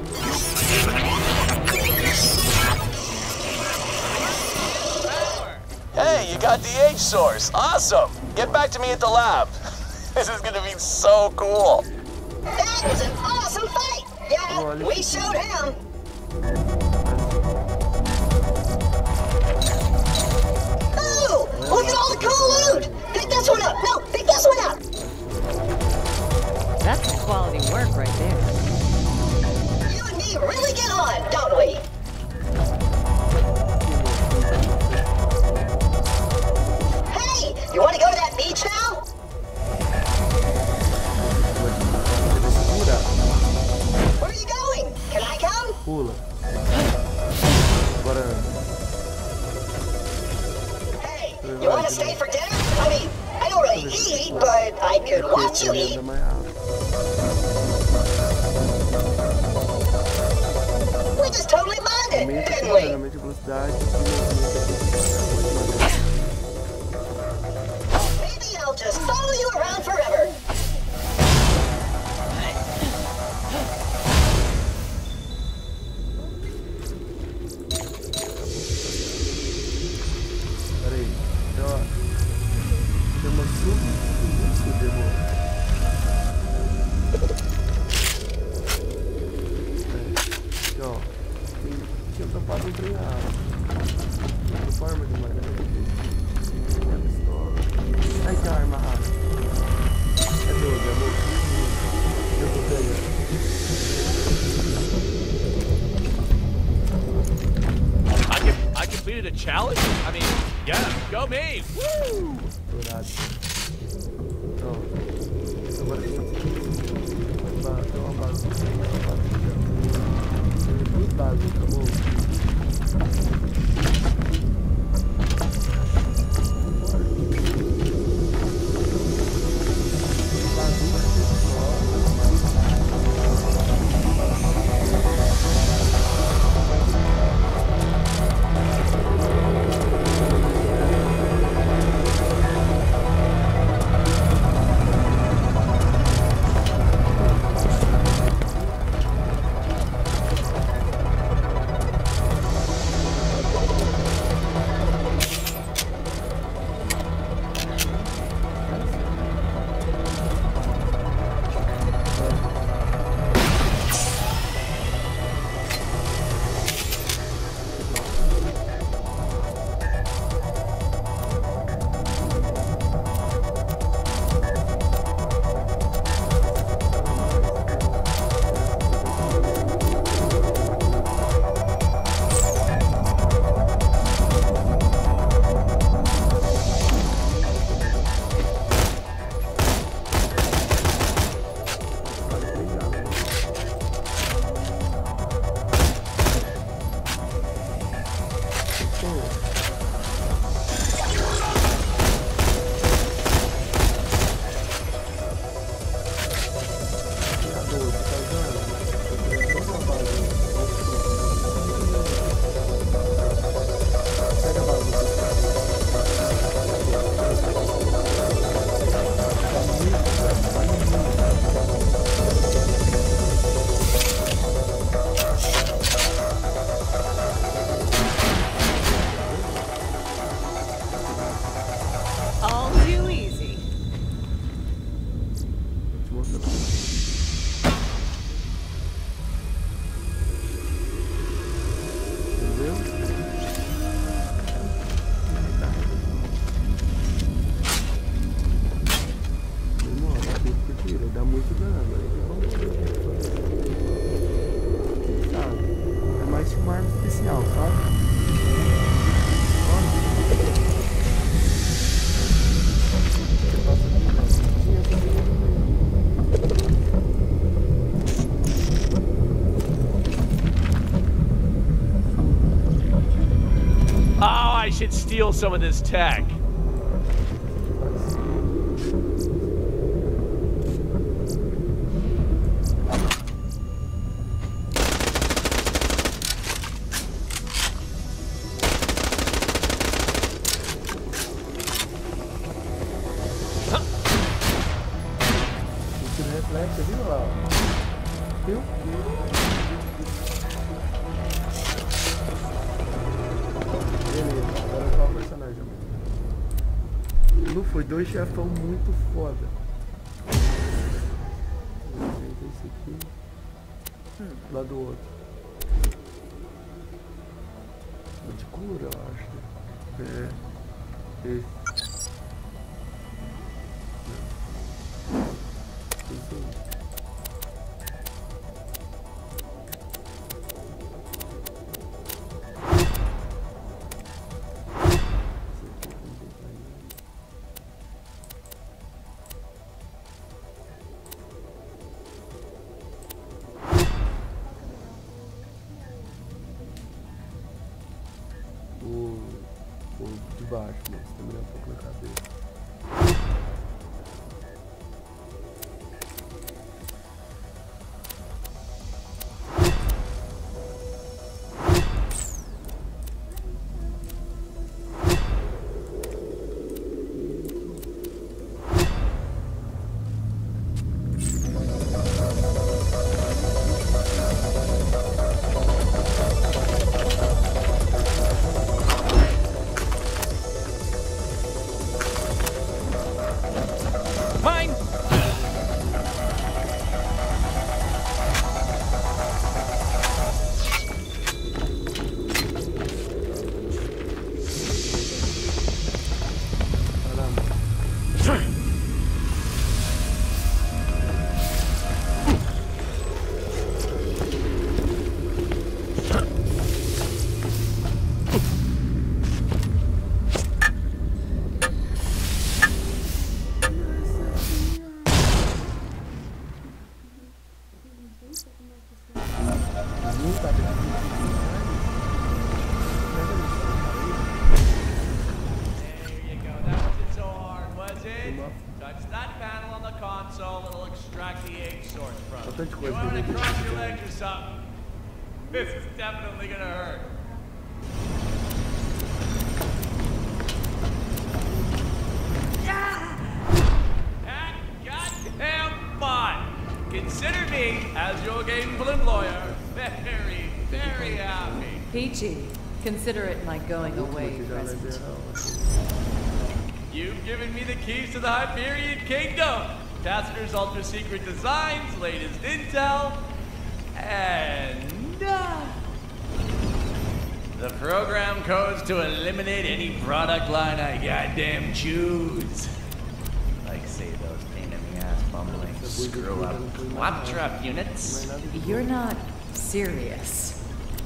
Hey, you got the H-Source. Awesome. Get back to me at the lab. This is gonna be so cool. That was an awesome fight. Yeah, we showed him. Oh, look at all the cool loot. Pick this one up. No, pick this one up. That's some quality work right there. You and me really get on, don't we? Hey, you want to go to that beach now? Where are you going? Can I come? Pula. Agora. Hey, you want to stay for dinner? I mean, I don't really eat, but I could watch you eat. We just totally bonded, didn't we? Maybe I'll just follow you around forever. Peraí, ó. Tem uma sub demônio. Aqui, ó. Tinha tampado o trem errado. De forma de maneira. Ai, que arma rara. Cadê o demônio? Eu vou pegar. I, can, I completed a challenge? I mean, yeah, go me! Woo! Dourado. Pronto. Agora tem uma base. Tem uma base. Tem duas bases, acabou. I should steal some of this tech. Reflexo, viu lá? Viu? Beleza, agora qual personagem? Não foi dois chefão muito foda. Esse aqui. Hum, lá do outro. De cura, eu acho. É. Esse. De baixo, mas também é um pouco na cabeça. You want to cross your legs or something? This is definitely gonna hurt. And goddamn fun! Consider me, as your gainful employer, very, very happy. Peachy, consider it my going away present. You've given me the keys to the Hyperion Kingdom. Tacitus' ultra-secret designs, latest intel, and uh, the program codes to eliminate any product line I goddamn choose. Like, say, those pain-in-the-ass bumbling screw-up claptrap units. You're not serious.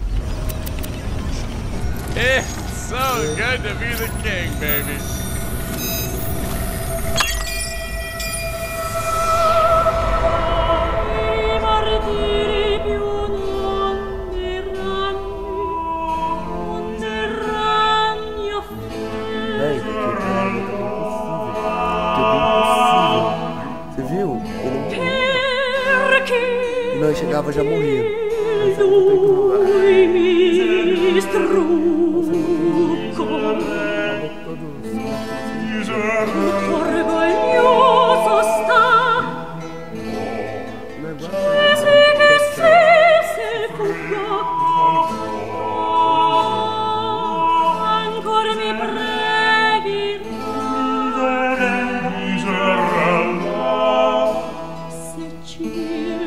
It's so good to be the king, baby. Não, chegava já morrendo.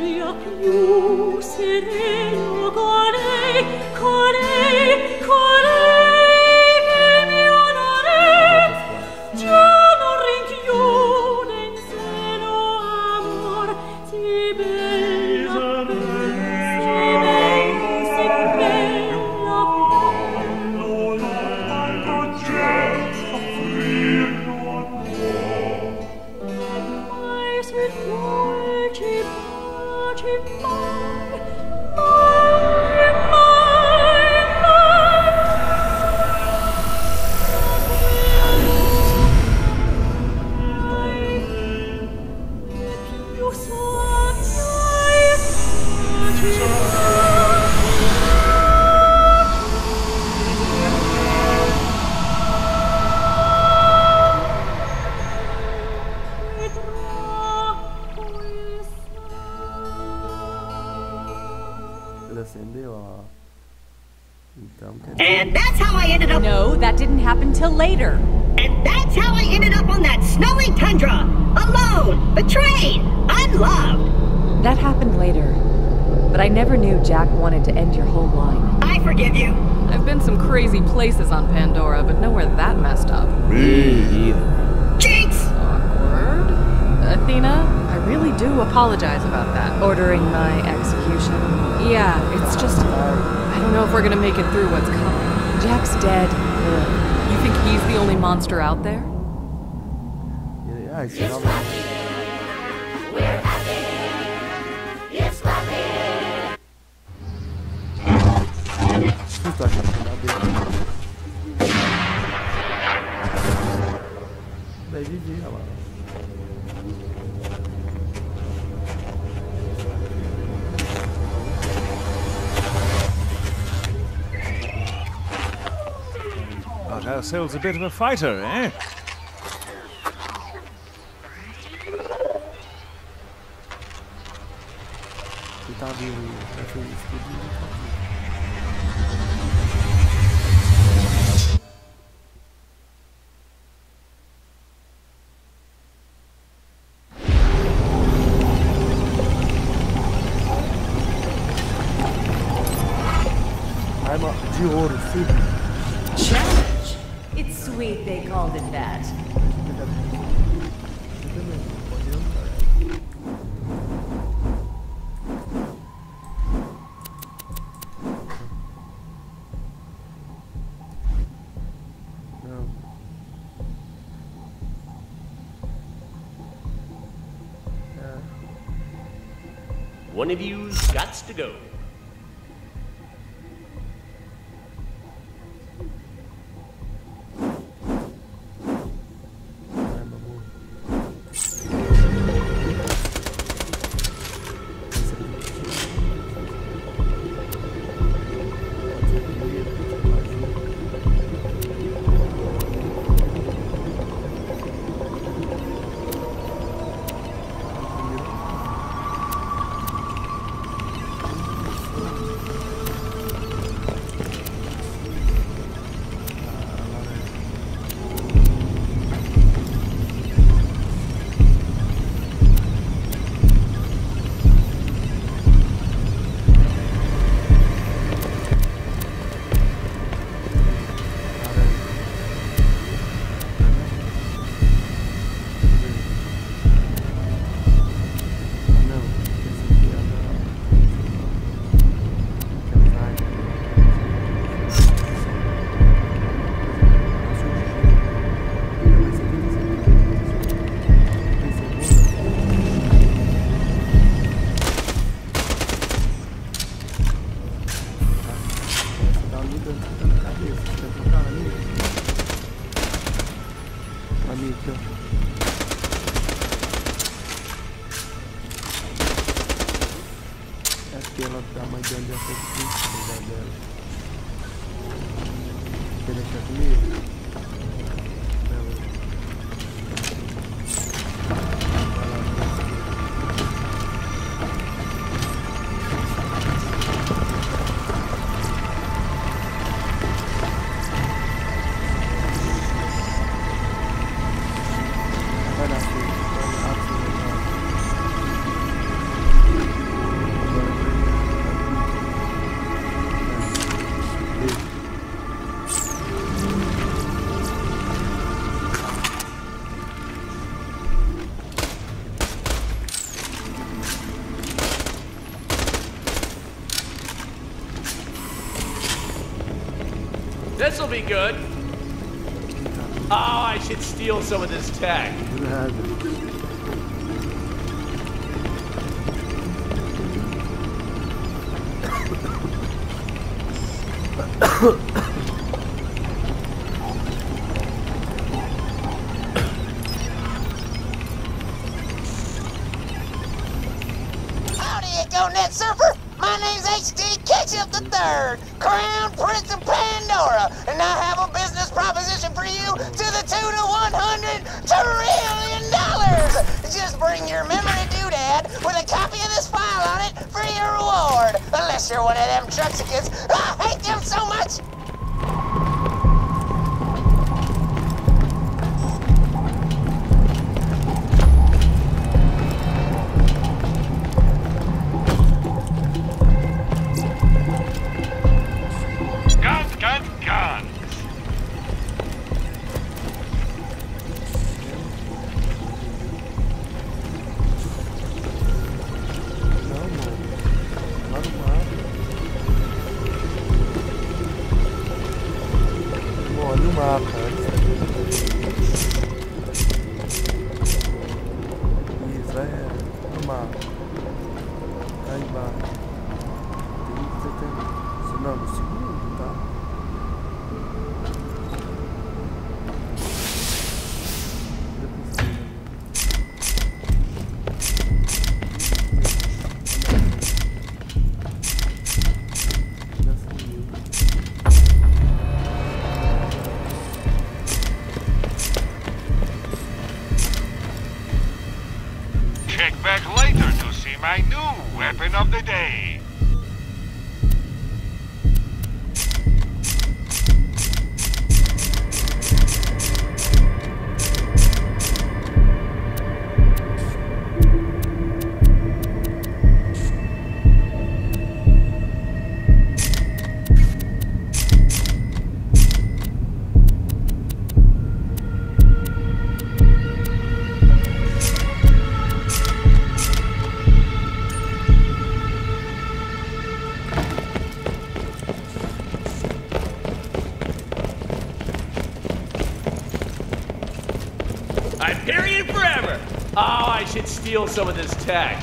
Con lei, con lei That's how I ended up... No, that didn't happen till later. And that's how I ended up on that snowy tundra. Alone, betrayed, unloved. That happened later. But I never knew Jack wanted to end your whole line. I forgive you. I've been some crazy places on Pandora, but nowhere that messed up. Me either. Jinx! Awkward. Athena, I really do apologize about that. Ordering my execution. Yeah, it's just... I don't know if we're gonna make it through what's coming. Jack's dead. Ugh. You think he's the only monster out there? Yeah, yeah, I see how much. Daí vivi, olha lá. Got ourselves a bit of a fighter, eh? Você tá vivo, tá feliz, tudo. Arma de ouro, filho. Challenge. It's sweet they called it that. One of you's gots to go. This'll be good. Oh, I should steal some of this tech. Howdy, Echo Net Surfer. My name's H D Ketchup the Third, Crown Prince of Pandora, and I have a business proposition for you to the tune of one hundred trillion dollars. Just bring your memory doodad with a copy of this file on it for your reward. Unless you're one of them Truxicans. I hate them so much. no mapa. Isso, é no mapa. Aí embaixo. Tem que ter. Não, no segundo, tá? Check back later to see my new weapon of the day. Hyperion forever! Oh, I should steal some of this tech.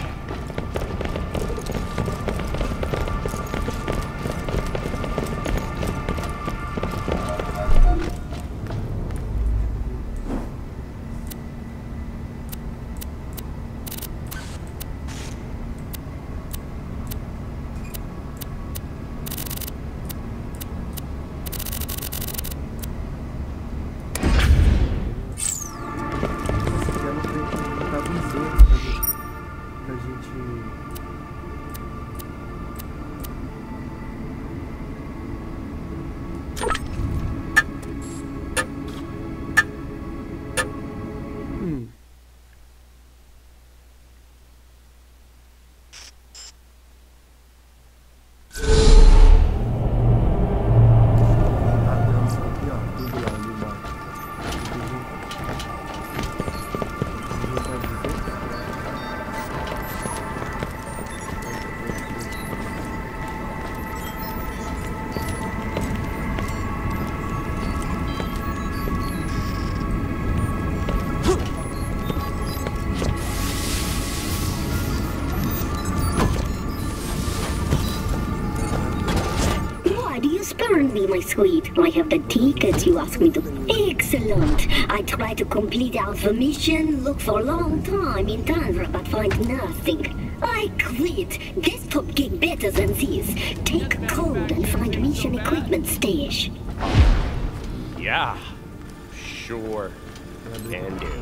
Be my sweet. I have the tickets you asked me to. Excellent. I tried to complete our mission, look for a long time in Tundra, but find nothing. I quit. Desktop gig better than this. Take code and find mission equipment stash. Yeah, sure. Can do.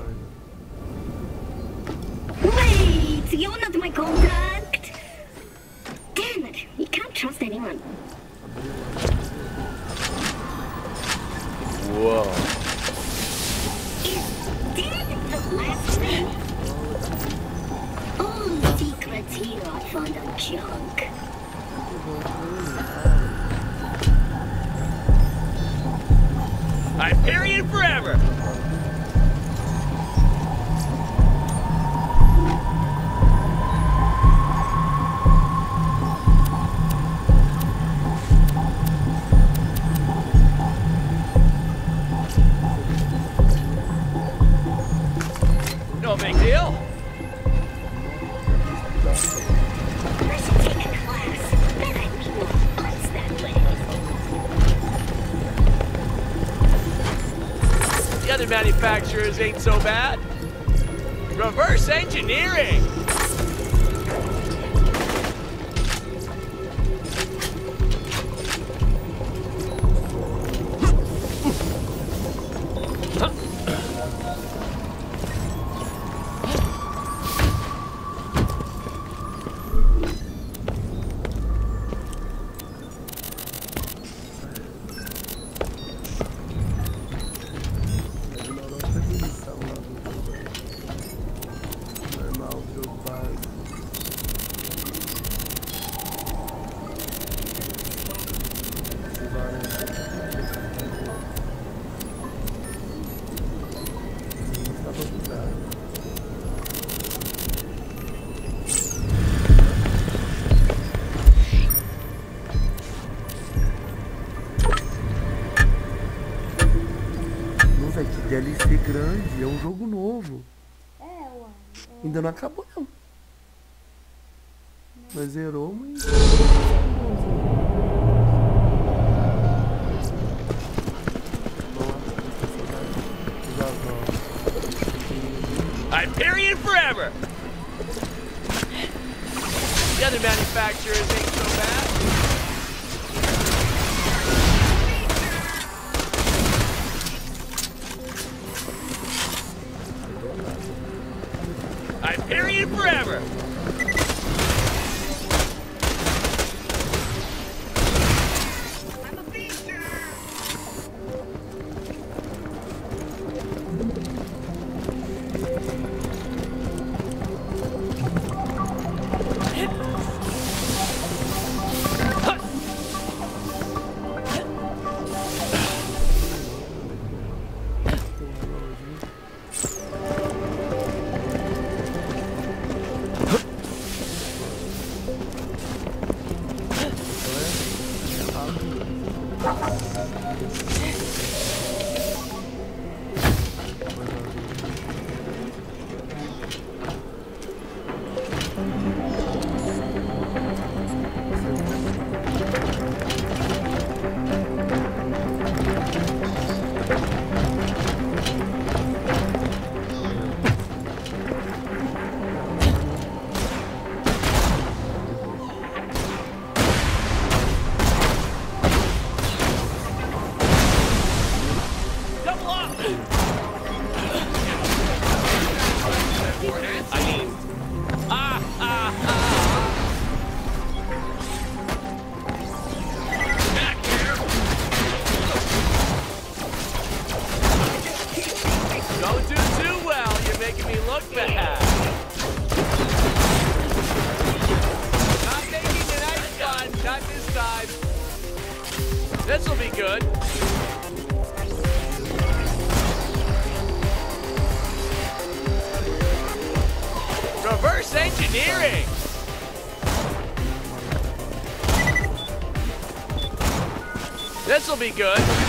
Wait, you're not my contact. Damn it, you can't trust anyone. Whoa. Is that the last thing? All the secrets here are found on junk. Hyperion forever! No big deal. I should take a class. Bet I'd meet more butts that way. The other manufacturers ain't so bad. Reverse engineering! Normal jogo. velho, que D L C grande, é um jogo novo. É, ué. É... Ainda não acabou, não. Mas zerou, mas... Hyperion forever! The other manufacturers ain't so bad. Hyperion forever! This'll be good. Reverse engineering. This'll be good.